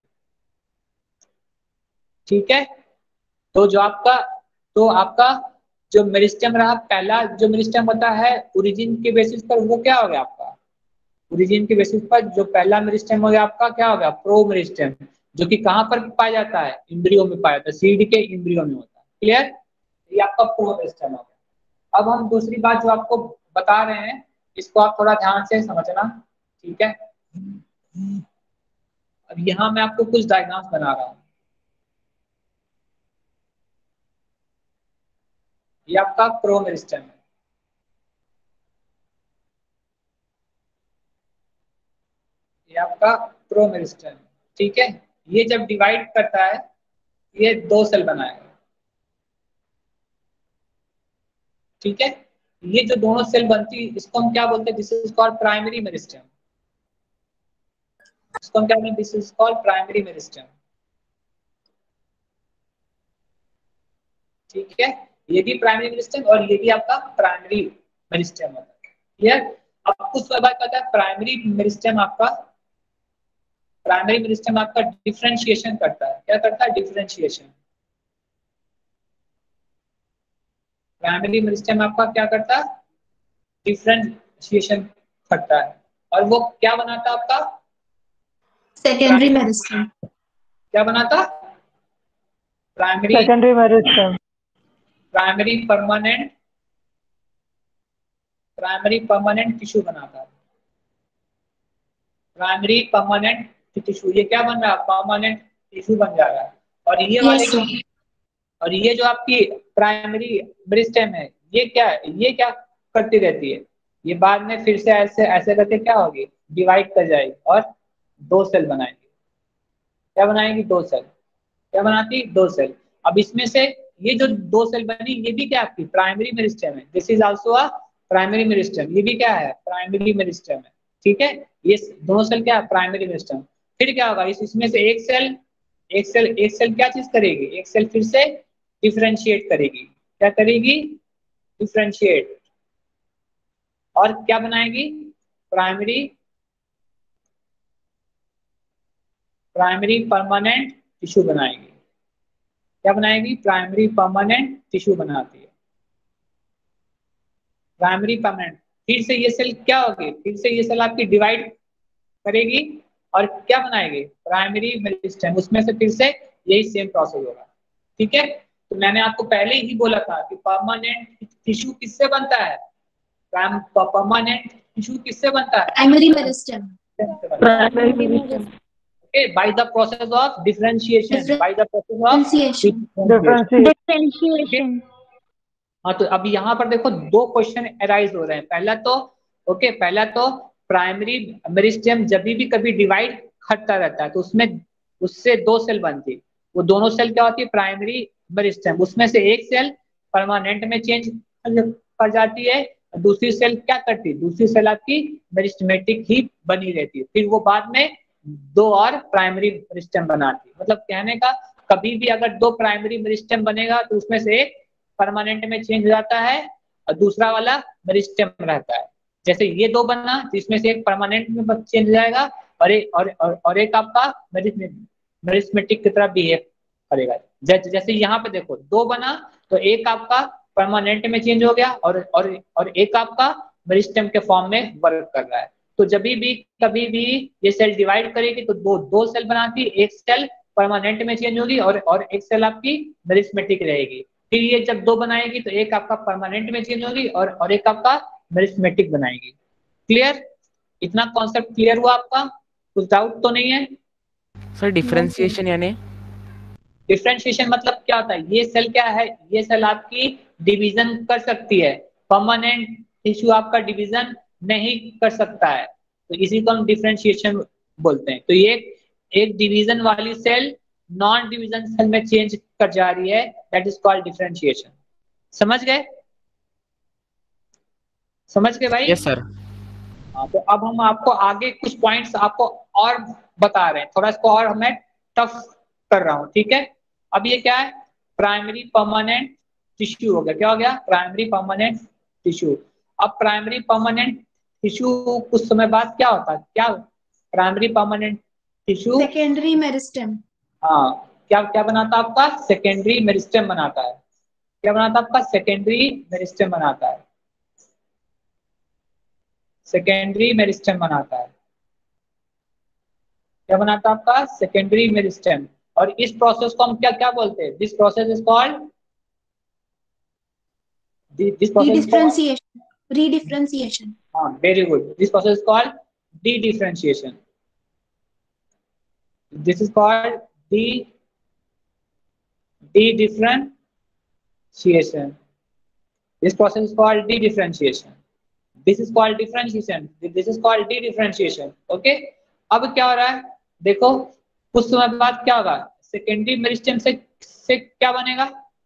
ठीक है? तो जो आपका तो आपका जो मेरिस्टेम रहा, पहला जो मेरिस्टेम होता है ओरिजिन के बेसिस पर, वो क्या हो गया आपका, ओरिजिन के बेसिस पर जो पहला मेरिस्टेम हो गया आपका क्या हो गया, प्रो मेरिस्टेम, जो कि कहां पर पाया जाता है, इम्ब्रियो में पाया जाता है, सीड के इम्ब्रियो में होता है। क्लियर? ये आपका प्रो मेरिस्टेम हो गया। अब हम दूसरी बात जो आपको बता रहे हैं, इसको आप थोड़ा ध्यान से समझना। ठीक है? अब यहाँ मैं आपको कुछ डायग्राम्स बना रहा हूँ। ये आपका प्रो मेरिस्टेम है, ये आपका प्रो मेरिस्टेम। ठीक है? ये जब डिवाइड करता है ये दो सेल बनाएगा। ठीक है? ये जो दोनों सेल बनती है इसको हम क्या बोलते हैं, this is called primary meristem. इसको हम क्या बोलते हैं, this is called primary meristem. ठीक है? ये भी प्राइमरी मेरिस्टेम और ये भी आपका प्राइमरी मेरिस्टेम होता है। क्लियर? अब कुछ बात कहता है, प्राइमरी मेरिस्टेम आपका प्राइमरी मेरिस्टेम आपका डिफरेंशिएशन करता है। क्या करता है? डिफरेंशिएशन। प्राइमरी मेरिस्टेम आपका क्या करता है, डिफरेंशिएशन करता है। और वो क्या बनाता है आपका, सेकेंडरी मेरिस्टेम। क्या बनाता, primary secondary meristem. Primary permanent primary permanent tissue बनाता है। प्राइमरी परमानेंट टिश्यू, ये क्या बन रहा है, परमानेंट टिश्यू बन जा रहा है। और ये वाले Yes, sir. और ये जो आपकी प्राइमरी मेरिस्टेम है, ये क्या ये क्या करती रहती है, ये बाद में फिर से ऐसे ऐसे करके क्या होगी, डिवाइड कर जाएगी और दो सेल बनाएंगे। क्या बनाएंगी, दो सेल। क्या बनाती, दो सेल। अब इसमें से ये जो दो सेल बनी ये भी क्या आपकी प्राइमरी मेरिस्टेम है, this is also a primary meristem, ये भी क्या है, प्राइमरी मेरिस्टेम है। ठीक है? ये दोनों सेल क्या है, प्राइमरी मेरिस्टेम। फिर क्या होगा, इस इसमें से एक सेल एक सेल एक सेल क्या चीज करेगी, एक सेल फिर से डिफरेंशिएट करेगी। क्या करेगी, डिफरेंशिएट। और क्या बनाएगी, प्राइमरी प्राइमरी परमानेंट टिश्यू बनाएगी। क्या बनाएगी, प्राइमरी परमानेंट टिश्यू बनाती है, प्राइमरी परमानेंट। फिर से ये सेल क्या होगी, फिर से ये सेल आपकी डिवाइड करेगी और क्या बनाएगी, प्राइमरी मेरिस्टेम। उसमें से फिर से यही सेम प्रोसेस होगा। ठीक है? तो मैंने आपको पहले ही बोला था कि परमानेंट टिश्यू किससे बनता है, परमानेंट टिश्यू किससे बनता है, primary meristem. Primary meristem. okay, by the process of differentiation, Different- by the process of differentiation. differentiation। Differentiation. हाँ तो अभी यहाँ पर देखो दो क्वेश्चन अराइज हो रहे हैं। पहला तो ओके okay, पहला तो प्राइमरी मेरिस्टेम जब भी कभी डिवाइड करता रहता है तो उसमें उससे दो सेल बनती है। वो दोनों सेल क्या होती है? Primary meristem. उसमें से एक सेल परमानेंट में चेंज कर जाती है, दूसरी सेल क्या करती है? दूसरी सेल आपकी मेरिस्टेमेटिक ही बनी रहती है, फिर वो बाद में दो और प्राइमरी मेरिस्टेम बनाती है। मतलब कहने का कभी भी अगर दो प्राइमरी मेरिस्टेम बनेगा तो उसमें से एक परमानेंट में चेंज हो जाता है और दूसरा वाला मेरिस्टेम रहता है। जैसे ये दो बना जिसमें से एक परमानेंट में चेंज हो जाएगा और एक और, और, और एक आपका मेरिस्मेटिक की तरह बिहेव करेगा। जैसे यहाँ पे देखो दो बना तो एक आपका परमानेंट में चेंज हो गया और और और एक आपका मेरिस्टेम के फॉर्म में वर्क कर रहा है। तो जब भी कभी भी ये सेल डिवाइड करेगी तो दो दो सेल बनाती है, एक सेल परमानेंट में चेंज होगी और और एक सेल आपकी मेरिस्मेटिक रहेगी। फिर ये जब दो बनाएगी तो एक आपका परमानेंट में चेंज होगी और और एक आपका मेरिस्मेटिक बनाएगी। क्लियर? इतना कॉन्सेप्ट क्लियर हुआ आपका? कुछ डाउट तो नहीं है? सर डिफरेंशिएशन यानी डिफरेंशिएशन मतलब क्या होता है? ये सेल क्या है? ये सेल आपकी डिवीजन कर सकती है, परमानेंट टिश्यू आपका डिवीजन नहीं कर सकता है, तो इसी को हम डिफरेंशिएशन बोलते हैं। तो ये एक डिवीजन वाली सेल नॉन डिवीजन सेल में चेंज कर जा रही है, दैट इज कॉल्ड डिफरेंशिएशन। समझ गए? समझ गए भाई? Yes sir. हाँ, तो अब हम आपको आगे कुछ पॉइंट्स आपको और बता रहे हैं, थोड़ा इसको और मैं टफ कर रहा हूँ, ठीक है? अब ये क्या है? प्राइमरी परमानेंट टिश्यू हो गया। क्या हो गया? Primary permanent tissue. अब प्राइमरी परमानेंट टिश्यू कुछ समय बाद क्या होता है? क्या primary permanent tissue secondary meristem. हाँ, क्या क्या बनाता है आपका? सेकेंडरी मेरिस्टेम बनाता है। क्या बनाता है आपका? सेकेंडरी मेरिस्टेम बनाता है। सेकेंडरी मेरिस्टेम बनाता है। क्या बनाता है आपका? Secondary meristem. और इस प्रोसेस को हम क्या क्या बोलते हैं? This process is called this process Redifferentiation. Redifferentiation. हाँ, very good. This process is called D differentiation. This is called de dedifferentiation. This process is called D differentiation. This is called differentiation. This is called D differentiation. Okay, अब क्या हो रहा है? देखो कुछ समय बाद क्या होगा? सेकेंडरी मेरिस्टेम से से क्या बनेगा?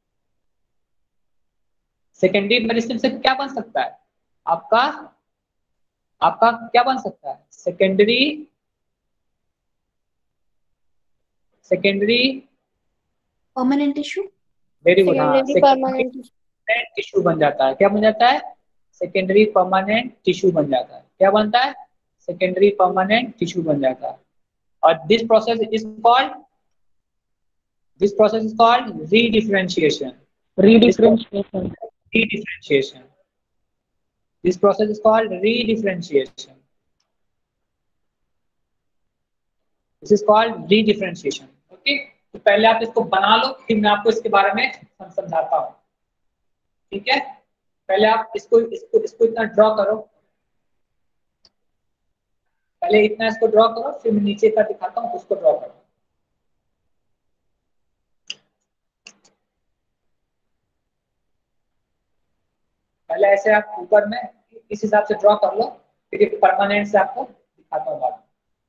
सेकेंडरी मेरिस्टेम से क्या बन सकता है? आपका आपका क्या बन सकता है? Secondary secondary Permanent tissue. Very good. हाँ, Secondary permanent tissue. टिश्यू बन जाता है। क्या बन जाता है? सेकेंडरी परमानेंट टिश्यू बन जाता है। क्या बनता है? सेकेंडरी परमानेंट टिश्यू बन जाता है। और this process is called this process is called redifferentiation. Redifferentiation. Redifferentiation. This process is called redifferentiation. This is called redifferentiation. Okay? तो पहले आप इसको बना लो, फिर मैं आपको इसके बारे में समझाता हूँ। ठीक है? पहले आप इसको इसको इसको इतना ड्रॉ करो। पहले इतना इसको ड्रॉ करो, फिर मैं नीचे का दिखाता हूँ, उसको ड्रॉ करो। पहले ऐसे आप ऊपर में इस हिसाब से ड्रॉ कर लो, फिर परमानेंट से आपको दिखाता हूँ बाद में।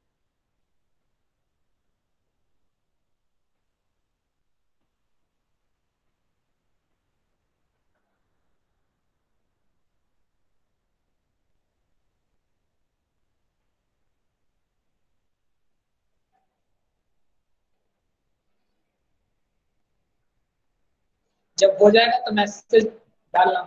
जब हो जाएगा तो मैसेज डालना।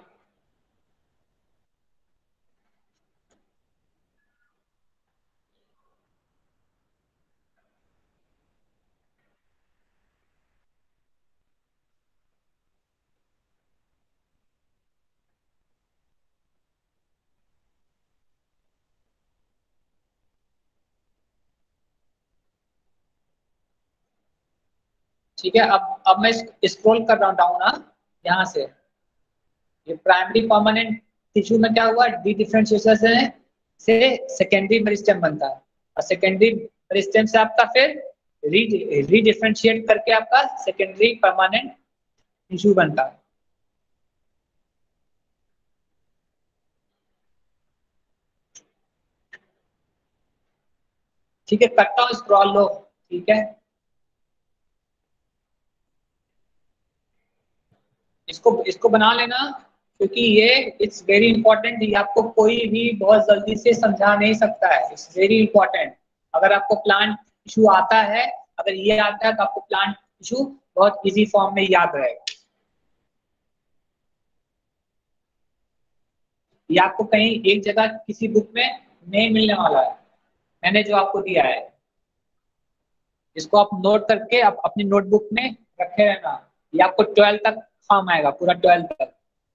ठीक है, अब अब मैं स्क्रॉल कर रहा हूँ डाउन ना, यहाँ से ये प्राइमरी परमानेंट टिश्यू में क्या हुआ? डी डिफरेंशिएशन से से सेकेंडरी मेरिस्टेम बनता है और सेकेंडरी मेरिस्टेम से आपका फिर री री डिफरेंशिएट करके आपका सेकेंडरी परमानेंट टिश्यू बनता है। ठीक है, करता हूँ स्क्रॉल लो, ठीक है, इसको इसको बना लेना, क्योंकि ये इट्स वेरी इंपॉर्टेंट, ये आपको कोई भी बहुत जल्दी से समझा नहीं सकता है, इट्स वेरी इंपॉर्टेंट। अगर आपको प्लांट इशू आता है, अगर ये आता है तो आपको प्लांट इशू बहुत इजी फॉर्म में याद रहेगा। ये आपको कहीं एक जगह किसी बुक में नहीं मिलने वाला है, मैंने जो आपको दिया है इसको आप नोट करके आप अपनी नोटबुक में रखे रहना, ये आपको ट्वेल्थ तक काम आएगा, पूरा ट्वेल्थ तक।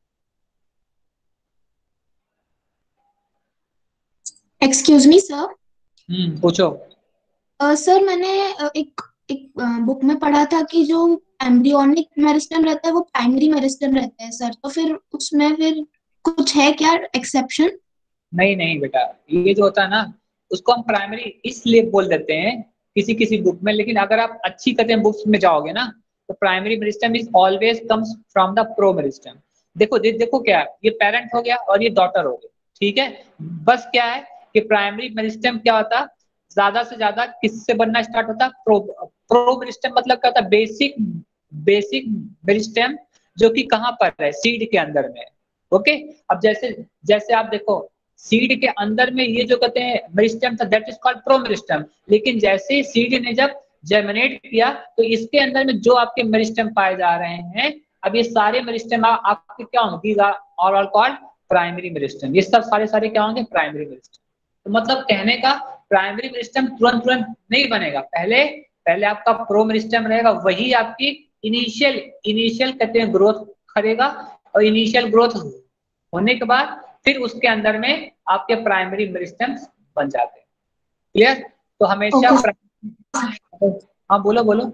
Excuse me sir. हम्म पूछो। सर मैंने अ, एक एक बुक में पढ़ा था कि जो एम्ब्रियोनिक मेरिस्टेम रहता है वो प्राइमरी मेरिस्टेम रहता है सर, तो फिर उसमें फिर कुछ है क्या एक्सेप्शन? नहीं नहीं बेटा, ये जो होता है ना उसको हम प्राइमरी इसलिए बोल देते हैं किसी किसी बुक में, लेकिन अगर आप अच्छी कदम बुक्स में जाओगे ना तो primary meristem is always comes from the pro meristem. देखो दे, देखो क्या है, ये पेरेंट हो गया और ये डॉटर हो गया, ठीक है, बस क्या है कि प्राइमरी मेरिस्टेम क्या होता है, ज्यादा से ज्यादा किससे बनना स्टार्ट होता है, प्रो प्रो मेरिस्टेम मतलब क्या होता है, बेसिक बेसिक मेरिस्टेम, जो कि कहाँ पर है, सीड के अंदर में। ओके, अब जैसे जैसे आप देखो सीड के अंदर में ये जो कहते हैं मेरिस्टेम था, that is called pro meristem, लेकिन जैसे ही सीड ने जब जर्मिनेट किया तो इसके अंदर में जो आपके मेरिस्टेम पाए जा रहे हैं, अब ये सारे मेरिस्टेम आपके क्या होंगे, और ऑल कॉल्ड प्राइमरी मेरिस्टेम, ये सब सारे सारे क्या होंगे, प्राइमरी मेरिस्टेम। तो मतलब कहने का प्राइमरी मेरिस्टेम तुरंत तुरंत नहीं बनेगा, पहले पहले आपका प्रो मेरिस्टेम रहेगा, वही आपकी इनिशियल इनिशियल कहते हैं ग्रोथ करेगा, और इनिशियल ग्रोथ होने के बाद फिर उसके अंदर में आपके प्राइमरी मेरिस्टेम्स बन जाते हैं। क्लियर? तो हमेशा okay. हाँ बोलो बोलो,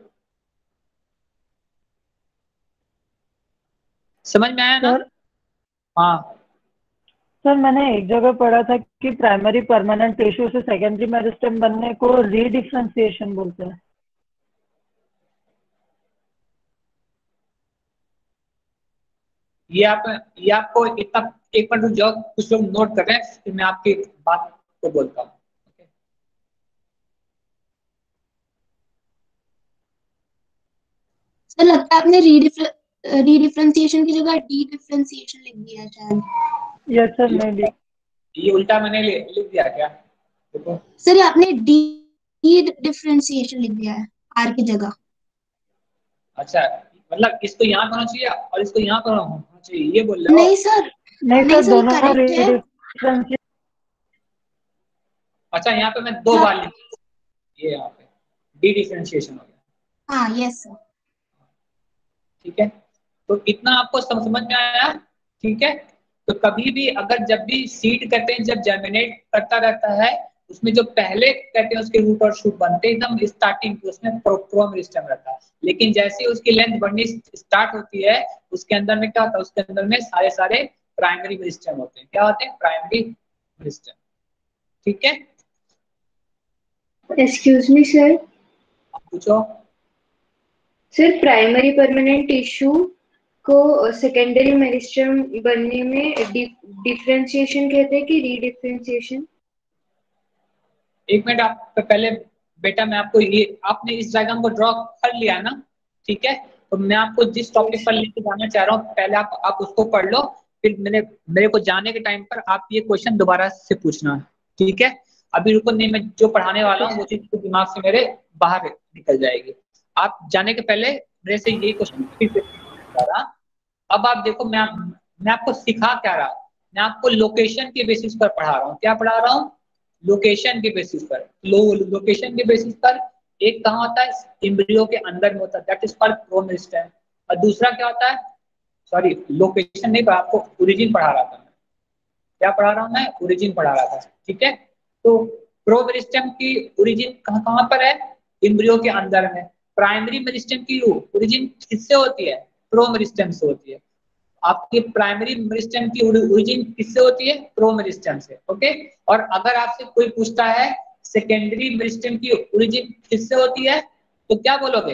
समझ में आया ना? हाँ सर मैंने एक जगह पढ़ा था कि प्राइमरी परमानेंट टिश्यू से सेकेंडरी मेरिस्टेम बनने को रीडिफरेंशिएशन बोलते हैं। ये आप ये आपको इतना एक मिनट रुक जाओ, कुछ लोग नोट कर रहे हैं, फिर मैं आपकी बात को बोलता हूँ। सर लगता है आपने रीडिफरेंशिएशन की जगह डी डिफरेंशिएशन लिख दिया है शायद। यस सर, मैं भी ये उल्टा मैंने लिख दिया क्या? देखो सर आपने डी डिफरेंशिएशन लिख दिया है आर की जगह। अच्छा, मतलब इसको यहाँ पर होना चाहिए और इसको यहाँ पर होना चाहिए, ये बोल रहे हो? नहीं सर, नहीं नहीं सर, सर दोनों करेक्ट है। रीडिफरेंशिएशन। अच्छा, यहाँ पे मैं दो बार लिख, ये यहाँ पे डी डिफरेंशिएशन हो गया। हाँ यस सर। ठीक है, तो इतना आपको समझ में आया? ठीक है, तो कभी भी अगर जब भी सीड कहते हैं, जब जर्मिनेट करता रहता है, उसमें जो पहले कहते हैं उसके रूट और शूट बनते हैं एकदम स्टार्टिंग, उसमें प्रो मेरिस्टेम रहता है, लेकिन जैसे ही उसकी लेंथ बढ़नी स्टार्ट होती है उसके अंदर में क्या होता है, उसके अंदर में सारे सारे प्राइमरी मेरिस्टेम होते हैं। क्या होते हैं? Primary meristem. ठीक है, एक्सक्यूज मी सर। पूछो। सर प्राइमरी परमानेंट टिश्यू को सेकेंडरी मेरिस्टेम बनने में डिफरेंशिएशन कहते हैं कि रीडिफरेंशिएशन? एक मिनट, आप पहले बेटा मैं आपको ये, आपने इस डायग्राम को ड्रॉ कर लिया ना, ठीक है, तो मैं आपको जिस टॉपिक पर लेके जाना चाह रहा हूँ पहले आप आप उसको पढ़ लो, फिर मेरे मेरे को जाने के टाइम पर आप ये क्वेश्चन दोबारा से पूछना, ठीक है? अभी रुको, नहीं मैं जो पढ़ाने वाला हूँ वो चीज तो दिमाग से मेरे बाहर निकल जाएगी। आप जाने के पहले मेरे से ये क्वेश्चन, अब आप देखो मैं मैं आपको सिखा क्या रहा, मैं आपको लोकेशन के बेसिस पर पढ़ा रहा हूँ। क्या पढ़ा रहा हूँ? लोकेशन के बेसिस पर। लो लोकेशन के बेसिस पर एक कहाँ होता है, एम्ब्रियो के अंदर में होता है, that is called pro meristem, और दूसरा क्या होता है, सॉरी लोकेशन नहीं, आपको ओरिजिन पढ़ा रहा था मैं। क्या पढ़ा रहा हूँ मैं? ओरिजिन पढ़ा रहा था, ठीक है? तो प्रो मेरिस्टेम की ओरिजिन कहाँ कहाँ पर है? एम्ब्रियो के अंदर में। प्राइमरी मेरिस्टेम की ओरिजिन किससे होती है? प्रो मेरिस्टेम से होती है। आपके प्राइमरी मेरिस्टेम की ओरिजिन किससे होती है? प्रो मेरिस्टेम से। ओके, और अगर आपसे कोई पूछता है सेकेंडरी मेरिस्टेम की ओरिजिन किससे होती है, तो क्या बोलोगे?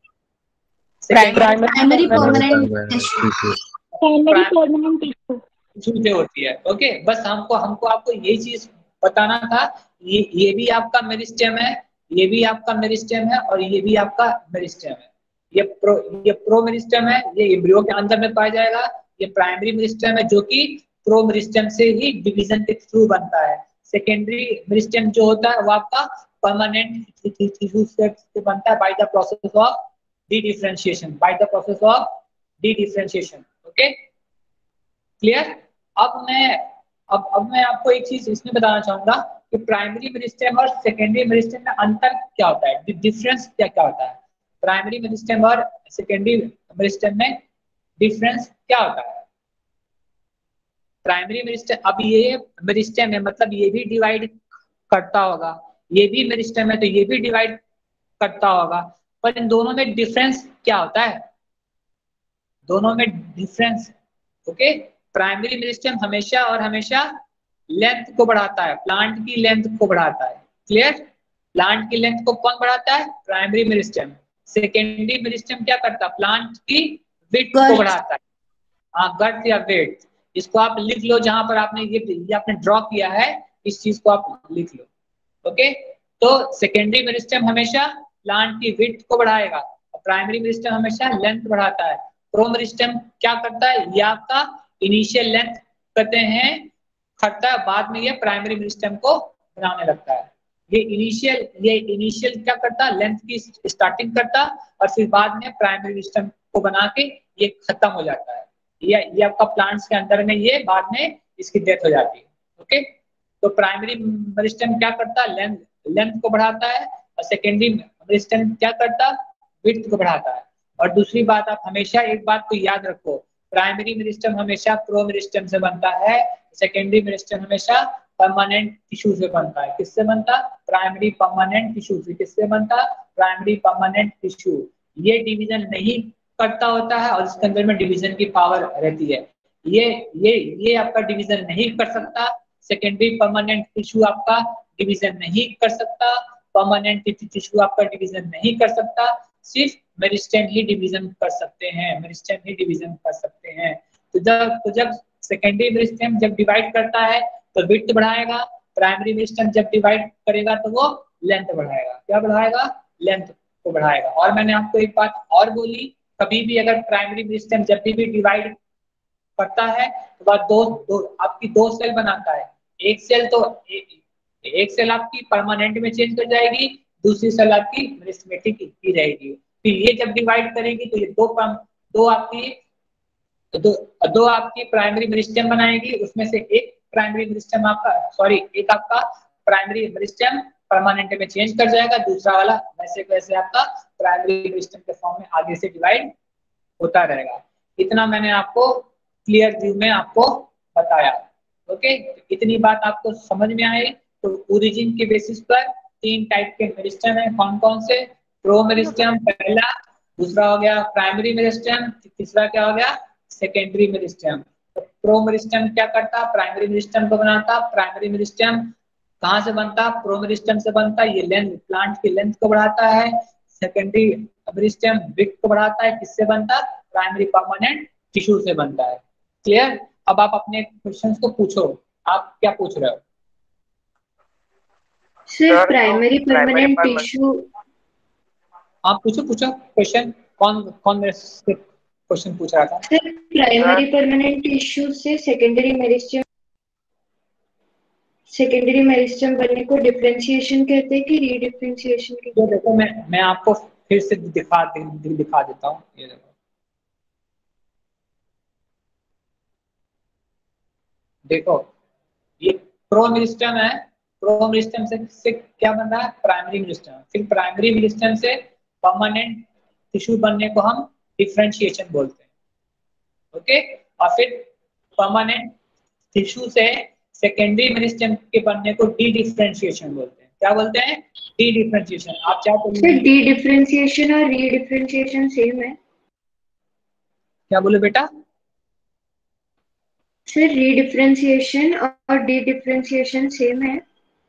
Primary permanent tissue. Primary permanent tissue से होती है। ओके, बस हमको हमको आपको यही चीज बताना था। ये ये भी आपका मेरिस्टेम है, ये भी आपका मेरिस्टेम है और ये भी आपका मेरिस्टेम है। ये प्रो ये प्रो मेरिस्टेम है, ये एम्ब्रियो के अंदर में पाया जाएगा। ये प्राइमरी मेरिस्टेम है जो कि प्रो मेरिस्टेम से ही डिवीजन के थ्रू बनता है। सेकेंडरी मेरिस्टेम जो होता है वो आपका परमानेंट टिश्यू से बनता है by the process of dedifferentiation, by the process of dedifferentiation. Okay, clear. अब मैं अब अब मैं आपको एक चीज इसमें बताना चाहूंगा कि प्राइमरी मेरिस्टेम और सेकेंडरी मेरिस्टेम में अंतर क्या होता है, डिफरेंस क्या क्या होता है। प्राइमरी मेरिस्टेम और सेकेंडरी मेरिस्टेम में डिफरेंस क्या होता है। प्राइमरी मेरिस्टेम, अब ये मेरिस्टेम है मतलब ये भी डिवाइड करता होगा, ये भी मेरिस्टेम है तो ये भी डिवाइड करता होगा, पर इन दोनों में डिफरेंस क्या होता है, दोनों में डिफरेंस। ओके, प्राइमरी मेरिस्टेम हमेशा और हमेशा लेंथ को बढ़ाता है, प्लांट की लेंथ को बढ़ाता है। क्लियर, प्लांट की लेंथ को कौन बढ़ाता है, प्राइमरी मेरिस्टेम। सेकेंडरी मेरिस्टेम क्या करता है, प्लांट की विड्थ को बढ़ाता है। हाँ, गर्थ या विड्थ, इसको आप लिख लो जहां पर आपने ये, ये आपने ड्रॉ किया है, इस चीज को आप लिख लो। ओके, तो सेकेंडरी मेरिस्टेम हमेशा प्लांट की विड्थ को बढ़ाएगा और प्राइमरी मेरिस्टेम हमेशा लेंथ बढ़ाता है। प्रो मेरिस्टेम क्या करता है, ये आपका इनिशियल लेंथ करते हैं करता है, बाद में ये प्राइमरी मेरिस्टेम को बनाने लगता है। ये इनिशियल ये इनिशियल क्या करता है, लेंथ की स्टार्टिंग करता और फिर बाद में प्राइमरी मेरिस्टेम को बना के ये खत्म हो जाता है। ये ये आपका प्लांट्स के अंदर में ये बाद में इसकी डेथ हो जाती है। ओके, तो प्राइमरी मेरिस्टेम क्या करता है, लेंथ लेंथ को बढ़ाता है और सेकेंडरी मेरिस्टेम क्या करता है, विड्थ को बढ़ाता है। और दूसरी बात, आप हमेशा एक बात को याद रखो, प्राइमरी मेरिस्टेम हमेशा प्रो मेरिस्टेम से बनता है, सेकेंडरी मेरिस्टेम हमेशा परमानेंट टिश्यू से बनता है। किससे बनता, प्राइमरी परमानेंट टिश्यू से। किससे बनता, प्राइमरी परमानेंट टिश्यू। ये डिवीजन नहीं करता होता है और इसके अंदर में डिवीजन की पावर रहती है। ये ये ये आपका डिवीजन नहीं कर सकता, सेकेंडरी परमानेंट टिश्यू आपका डिवीजन नहीं कर सकता, परमानेंट टिश्यू आपका डिवीजन नहीं कर सकता, सिर्फ मेरिस्टेम ही डिवीजन कर सकते हैं, मेरिस्टेम ही डिवीजन कर सकते हैं। तो जब तो जब सेकेंडरी मेरिस्टेम जब डिवाइड करता है तो विड्थ बढ़ाएगा, प्राइमरी मेरिस्टेम जब डिवाइड करेगा तो वो लेंथ बढ़ाएगा। क्या बढ़ाएगा, लेंथ को बढ़ाएगा। और मैंने आपको एक बात और बोली, कभी भी अगर प्राइमरी मेरिस्टेम जब भी, भी डिवाइड करता है तो बाद दो, दो आपकी दो सेल बनाता है। एक सेल तो एक, एक सेल आपकी परमानेंट में चेंज कर जाएगी, दूसरी सेल आपकी मेरिस्टेमेटिक की रहेगी। फिर ये जब डिवाइड करेगी तो ये दो दो आपकी दो, दो आपकी प्राइमरी मेरिस्टेम बनाएगी, उसमें से एक प्राइमरी मेरिस्टेम आपका सॉरी एक आपका प्राइमरी मेरिस्टेम परमानेंट में चेंज कर जाएगा, दूसरा वाला वैसे वैसे आपका प्राइमरी मेरिस्टेम के फॉर्म में आगे से डिवाइड होता रहेगा। इतना मैंने आपको क्लियर व्यू में आपको बताया। ओके, इतनी बात आपको समझ में आई। तो ओरिजिन के बेसिस पर तीन टाइप के मेरिस्टेम है, कौन कौन से, प्रो मेरिस्टेम पहला, दूसरा हो गया प्राइमरी मेरिस्टेम, तीसरा क्या हो गया, सेकेंडरी मेरिस्टेम। तो प्रो मेरिस्टेम क्या करता, प्राइमरी मेरिस्टेम को बनाता। प्राइमरी मेरिस्टेम कहाँ से बनता, प्रो मेरिस्टेम से बनता, ये लेंथ प्लांट की लेंथ को बढ़ाता है। सेकेंडरी मेरिस्टेम विड्थ को बढ़ाता है, किससे बनता, प्राइमरी परमानेंट टिश्यू से बनता है। क्लियर, अब आप अपने क्वेश्चंस को पूछो, आप क्या पूछ रहे हो। सर प्राइमरी परमानेंट टिश्यू, आप पूछो पूछो क्वेश्चन, कौन कौन मेरे से क्वेश्चन पूछ रहा था। सर प्राइमरी परमानेंट टिश्यू से सेकेंडरी मेरिस्टेम सेकेंडरी मेरिस्टेम बनने को डिफरेंशिएशन कहते हैं कि रीडिफरेंशिएशन कहते हैं। ये देखो, मैं मैं आपको फिर से दिखा दिखा देता हूँ। ये देखो देखो ये प्रो मेरिस्टेम है, प्रो मेरिस्टेम से, से क्या बन रहा है, प्राइमरी मेरिस्टेम। फिर प्राइमरी मेरिस्टेम से परमानेंट टिश्यू बनने को हम डिफरेंशिएशन बोलते हैं। ओके, और फिर परमानेंट टिश्यू से सेकेंडरी मेरिस्टेम के बनने को डी डिफरेंशिएशन बोलते हैं। क्या बोलते हैं, डी डिफरेंशिएशन। आप चाहे तो सर डी डिफरेंशिएशन और री डिफरेंशिएशन सेम है। क्या बोले बेटा, सर री डिफरेंशिएशन और डी डिफरेंशिएशन सेम है।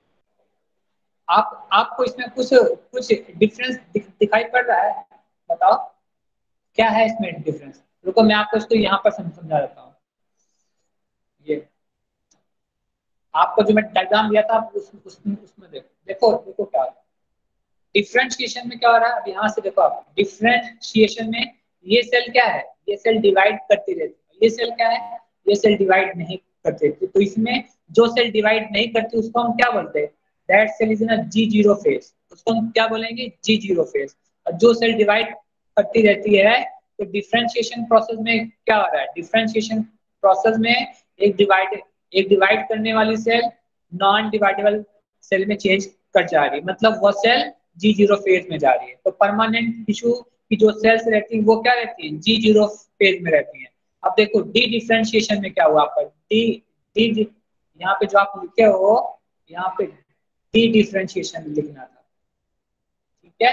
आप आपको इसमें कुछ कुछ डिफरेंस दिख, दिखाई पड़ रहा है, बताओ क्या है इसमें डिफरेंस। रुको मैं आपको इसको यहाँ पर समझा देता हूँ। ये आपको जो मैं डायग्राम दिया था आप उस, उस, उसमें देखो देखो देखो क्या डिफरेंशिएशन में क्या हो रहा है। अब यहाँ से देखो आप डिफरेंशिएशन में ये सेल क्या है, ये सेल डिवाइड करती रहती है, ये सेल क्या है, ये सेल डिवाइड नहीं करती। तो इसमें जो सेल डिवाइड नहीं करती उसको हम क्या बोलते हैं, that cell is in a G zero phase, उसको हम क्या बोलेंगे, जी जीरो फेज। और जो सेल डिवाइड करती रहती है तो डिफरेंशिएशन प्रोसेस में क्या हो रहा है, डिफरेंशिएशन प्रोसेस में एक डिवाइड एक डिवाइड करने वाली सेल नॉन डिवाइडेबल सेल में चेंज कर जा रही है, मतलब वो सेल जी जीरो फेज में जा रही है। तो परमानेंट टिश्यू की जो सेल्स रहती है वो क्या रहती है, जी जीरो फेज में रहती है। अब देखो डी डिफरेंशिएशन में क्या हुआ आपका, डी डी यहाँ पे जो आप लिखे हो यहाँ पे डी डिफरेंशिएशन लिखना था, ठीक है,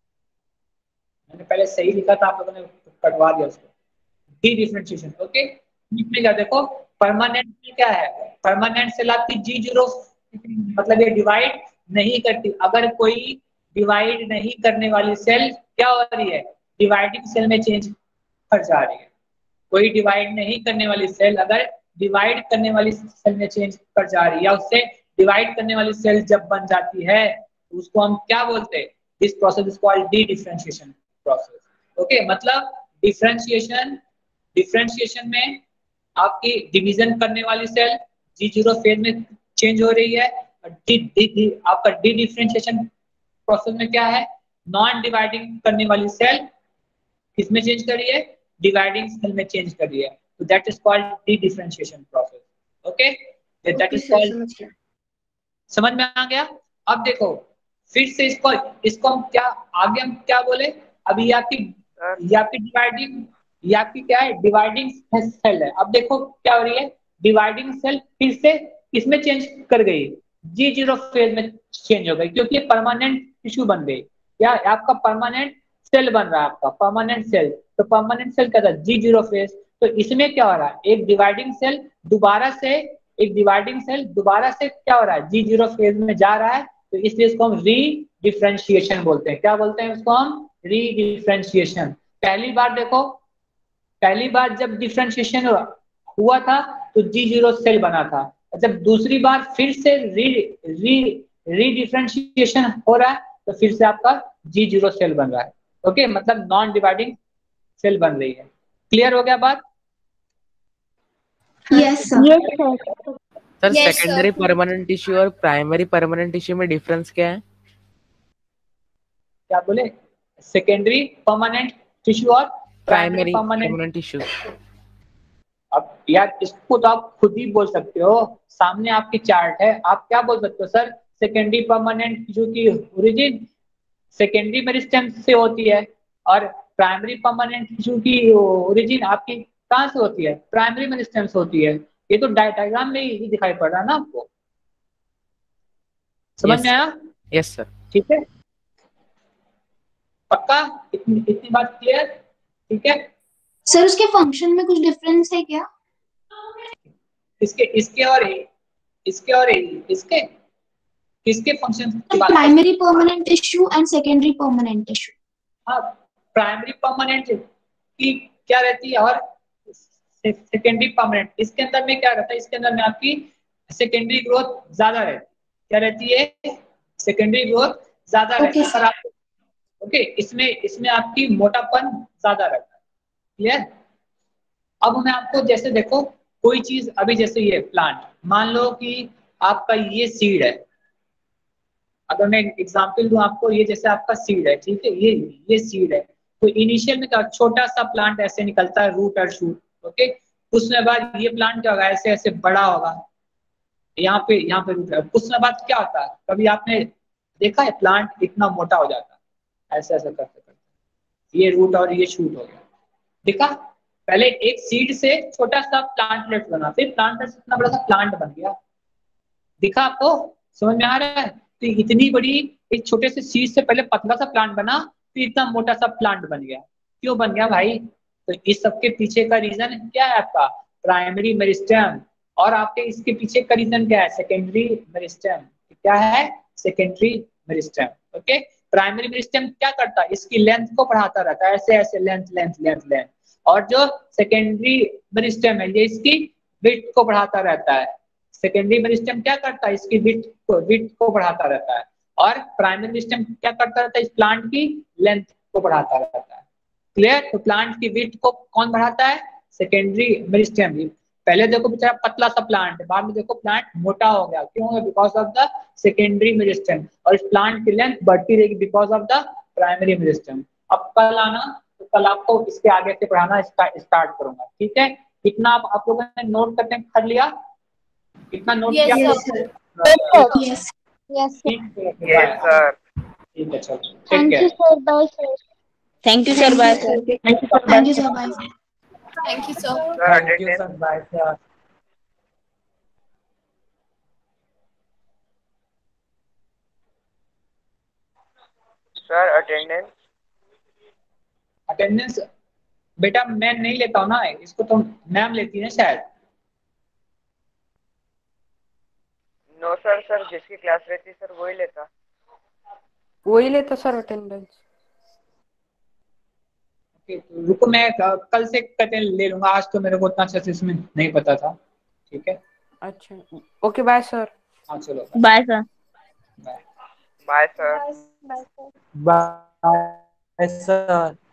मैंने पहले सही लिखा था, आप लोगों ने कटवा दिया उसको, डी डिफरेंशिएशन। ओके, इसमें क्या देखो परमानेंट में क्या है, परमानेंट सेल आपकी जी जीरो मतलब ये डिवाइड नहीं करती। अगर कोई डिवाइड नहीं करने वाली सेल क्या हो रही है, डिवाइडिंग सेल में चेंज कर जा रही है। कोई डिवाइड नहीं करने वाली सेल अगर डिवाइड करने वाली सेल में चेंज कर जा रही है या उससे डिवाइड करने वाली सेल जब बन जाती है तो उसको हम क्या बोलते हैं, this process is called D differentiation process. Okay, मतलब डिफरेंशिएशन डिफरेंशिएशन में आपकी डिवीजन करने वाली सेल जी जीरो फेज में चेंज हो रही है। डी, डी, डी, आपका डी डिफरेंशिएशन प्रोसेस में क्या है, नॉन डिवाइडिंग करने वाली सेल किसमें चेंज कर रही है, डिवाइडिंग सेल में चेंज कर रही है। तो that is called D differentiation process. Okay, that is called, समझ में आ गया। अब देखो फिर से इसको इसको हम क्या आगे हम क्या बोले, अभी आपकी ये आपकी डिवाइडिंग ये आपकी क्या है, डिवाइडिंग सेल है। अब देखो क्या हो रही है, डिवाइडिंग सेल फिर से किसमें चेंज कर गई, जी जीरो फेज में चेंज हो गई, क्योंकि ये परमानेंट टिश्यू बन गई, या आपका परमानेंट सेल बन रहा है, आपका परमानेंट सेल। तो परमानेंट सेल क्या था, जी जीरो फेज। तो इसमें क्या हो रहा है, एक डिवाइडिंग सेल दोबारा से एक डिवाइडिंग सेल दोबारा से क्या हो रहा है, जी जीरो फेज में जा रहा है। तो इसलिए इसको हम री डिफरेंशिएशन बोलते हैं। क्या बोलते हैं उसको हम, री डिफरेंशिएशन। पहली बार देखो पहली बार जब डिफरेंशिएशन हुआ था तो जी जीरो सेल बना था, जब दूसरी बार फिर से री री री डिफरेंशिएशन हो रहा है तो फिर से आपका जी जीरो सेल बन रहा है। ओके, मतलब नॉन डिवाइडिंग सेल बन रही है। क्लियर हो गया बात? Yes sir. Sir Yes, secondary sir. Permanent tissue और प्राइमरी परमानेंट टिश्यू में डिफरेंस क्या है? क्या बोले, सेकेंडरी परमानेंट टिश्यू और primary primary permanent. Permanent tissue. अब यार इसको तो आप खुद ही बोल सकते हो, सामने आपकी चार्ट है, आप क्या बोल सकते हो, सर सेकेंडरी परमानेंट टिश्यू की ओरिजिन सेकेंडरी मेरिस्टेम से होती है और प्राइमरी परमानेंट टिश्यू की ओरिजिन आपकी कहाँ से होती है, प्राइमरी मेरिस्टेम से होती है। ये तो डायग्राम में ही दिखाई पड़ रहा है ना आपको, समझ में आया? Yes sir. ठीक है, पक्का, इतनी इतनी बात क्लियर? ठीक है सर, उसके फंक्शन में कुछ डिफरेंस है क्या? इसके इसके और इसके और इसके किसके फंक्शन की बात? Primary permanent tissue and secondary permanent tissue. हाँ, प्राइमरी परमानेंट की क्या रहती है और सेकेंडरी परमानेंट, इसके अंदर में क्या रहता है, इसके अंदर में आपकी सेकेंडरी ग्रोथ ज्यादा रहती है। क्या रहती है, सेकेंडरी ग्रोथ ज्यादा रहती है। पर आप ओके, इसमें इसमें आपकी मोटापन ज्यादा रहता है। क्लियर? अब मैं आपको जैसे देखो कोई चीज, अभी जैसे ये प्लांट, मान लो कि आपका ये सीड है, अगर मैं एग्जांपल दूं आपको, ये जैसे आपका सीड है, ठीक है, ये ये सीड है। तो इनिशियल में क्या छोटा सा प्लांट ऐसे निकलता है, रूट और शूट। ओके, उसमें बाद ये प्लांट क्या होगा, ऐसे ऐसे बड़ा होगा, यहाँ पे यहाँ पे रूट है। कुछ समय बाद क्या होता है, कभी आपने देखा है प्लांट इतना मोटा हो जाता है, ऐसे ऐसे करते करते ये रूट और ये शूट हो गया। देखा, पहले एक सीड से छोटा सा प्लांटलेट बना, फिर प्लांट से इतना बड़ा सा प्लांट बन गया। दिखा आपको, समझ में आ रहा है? तो इतनी बड़ी एक छोटे से सीड से पहले पतला सा प्लांट बना, फिर इतना मोटा सा प्लांट बन गया। क्यों बन गया भाई? तो इस सब के पीछे का रीजन क्या है आपका, प्राइमरी मेरिस्टेम। और आपके इसके पीछे का रीजन क्या है, सेकेंडरी मेरिस्टेम। क्या है, secondary meristem. Okay, primary meristem क्या करता है, इसकी लेंथ को बढ़ाता रहता है, ऐसे ऐसे लेंथ लेंथ लेंथ लेंथ। और जो सेकेंडरी मेरिस्टेम है ये इसकी विड्थ को बढ़ाता रहता है। सेकेंडरी मेरिस्टेम क्या करता है, इसकी विड्थ को विड्थ को बढ़ाता रहता है, और प्राइमरी मेरिस्टेम क्या करता रहता है, इस प्लांट की लेंथ को बढ़ाता रहता है। क्लियर? तो प्लांट की विड्थ को कौन बढ़ाता है, सेकेंडरी मेरिस्टेम। पहले देखो बेचारा पतला सा प्लांट है, बाद में देखो प्लांट मोटा हो गया, क्यों है, because of the secondary meristem, और इस प्लांट की लेंथ बढ़ती रहेगी because of the primary meristem. अब कल आना, तो कल आपको इसके आगे से पढ़ाना स्टार्ट करूंगा, ठीक है? कितना आप, आप लोगों ने नोट करने कर लिया, कितना नोट Yes, किया? sir. Yes Yes, sir. Yes sir. ठीक है, चलो, take Thank you, care. sir. Bye, sir. Thank you sir, bye sir. Thank you sir, bye sir. Thank you, sir. Sir attendance, bye sir. Sir attendance. Attendance बेटा मैं नहीं लेता हूँ ना, इसको तो मैम लेती है शायद। नो सर, सर जिसकी क्लास रहती सर वही लेता। वही लेता सर अटेंडेंस। ओके, तो रुको मैं क- कल से कहते ले लूंगा, आज तो मेरे को उतना अच्छे से इसमें नहीं पता था, ठीक है? अच्छा, ओके, बाय सर। हाँ चलो, bye sir. Bye. Bye sir. Bye, sir. Bye sir.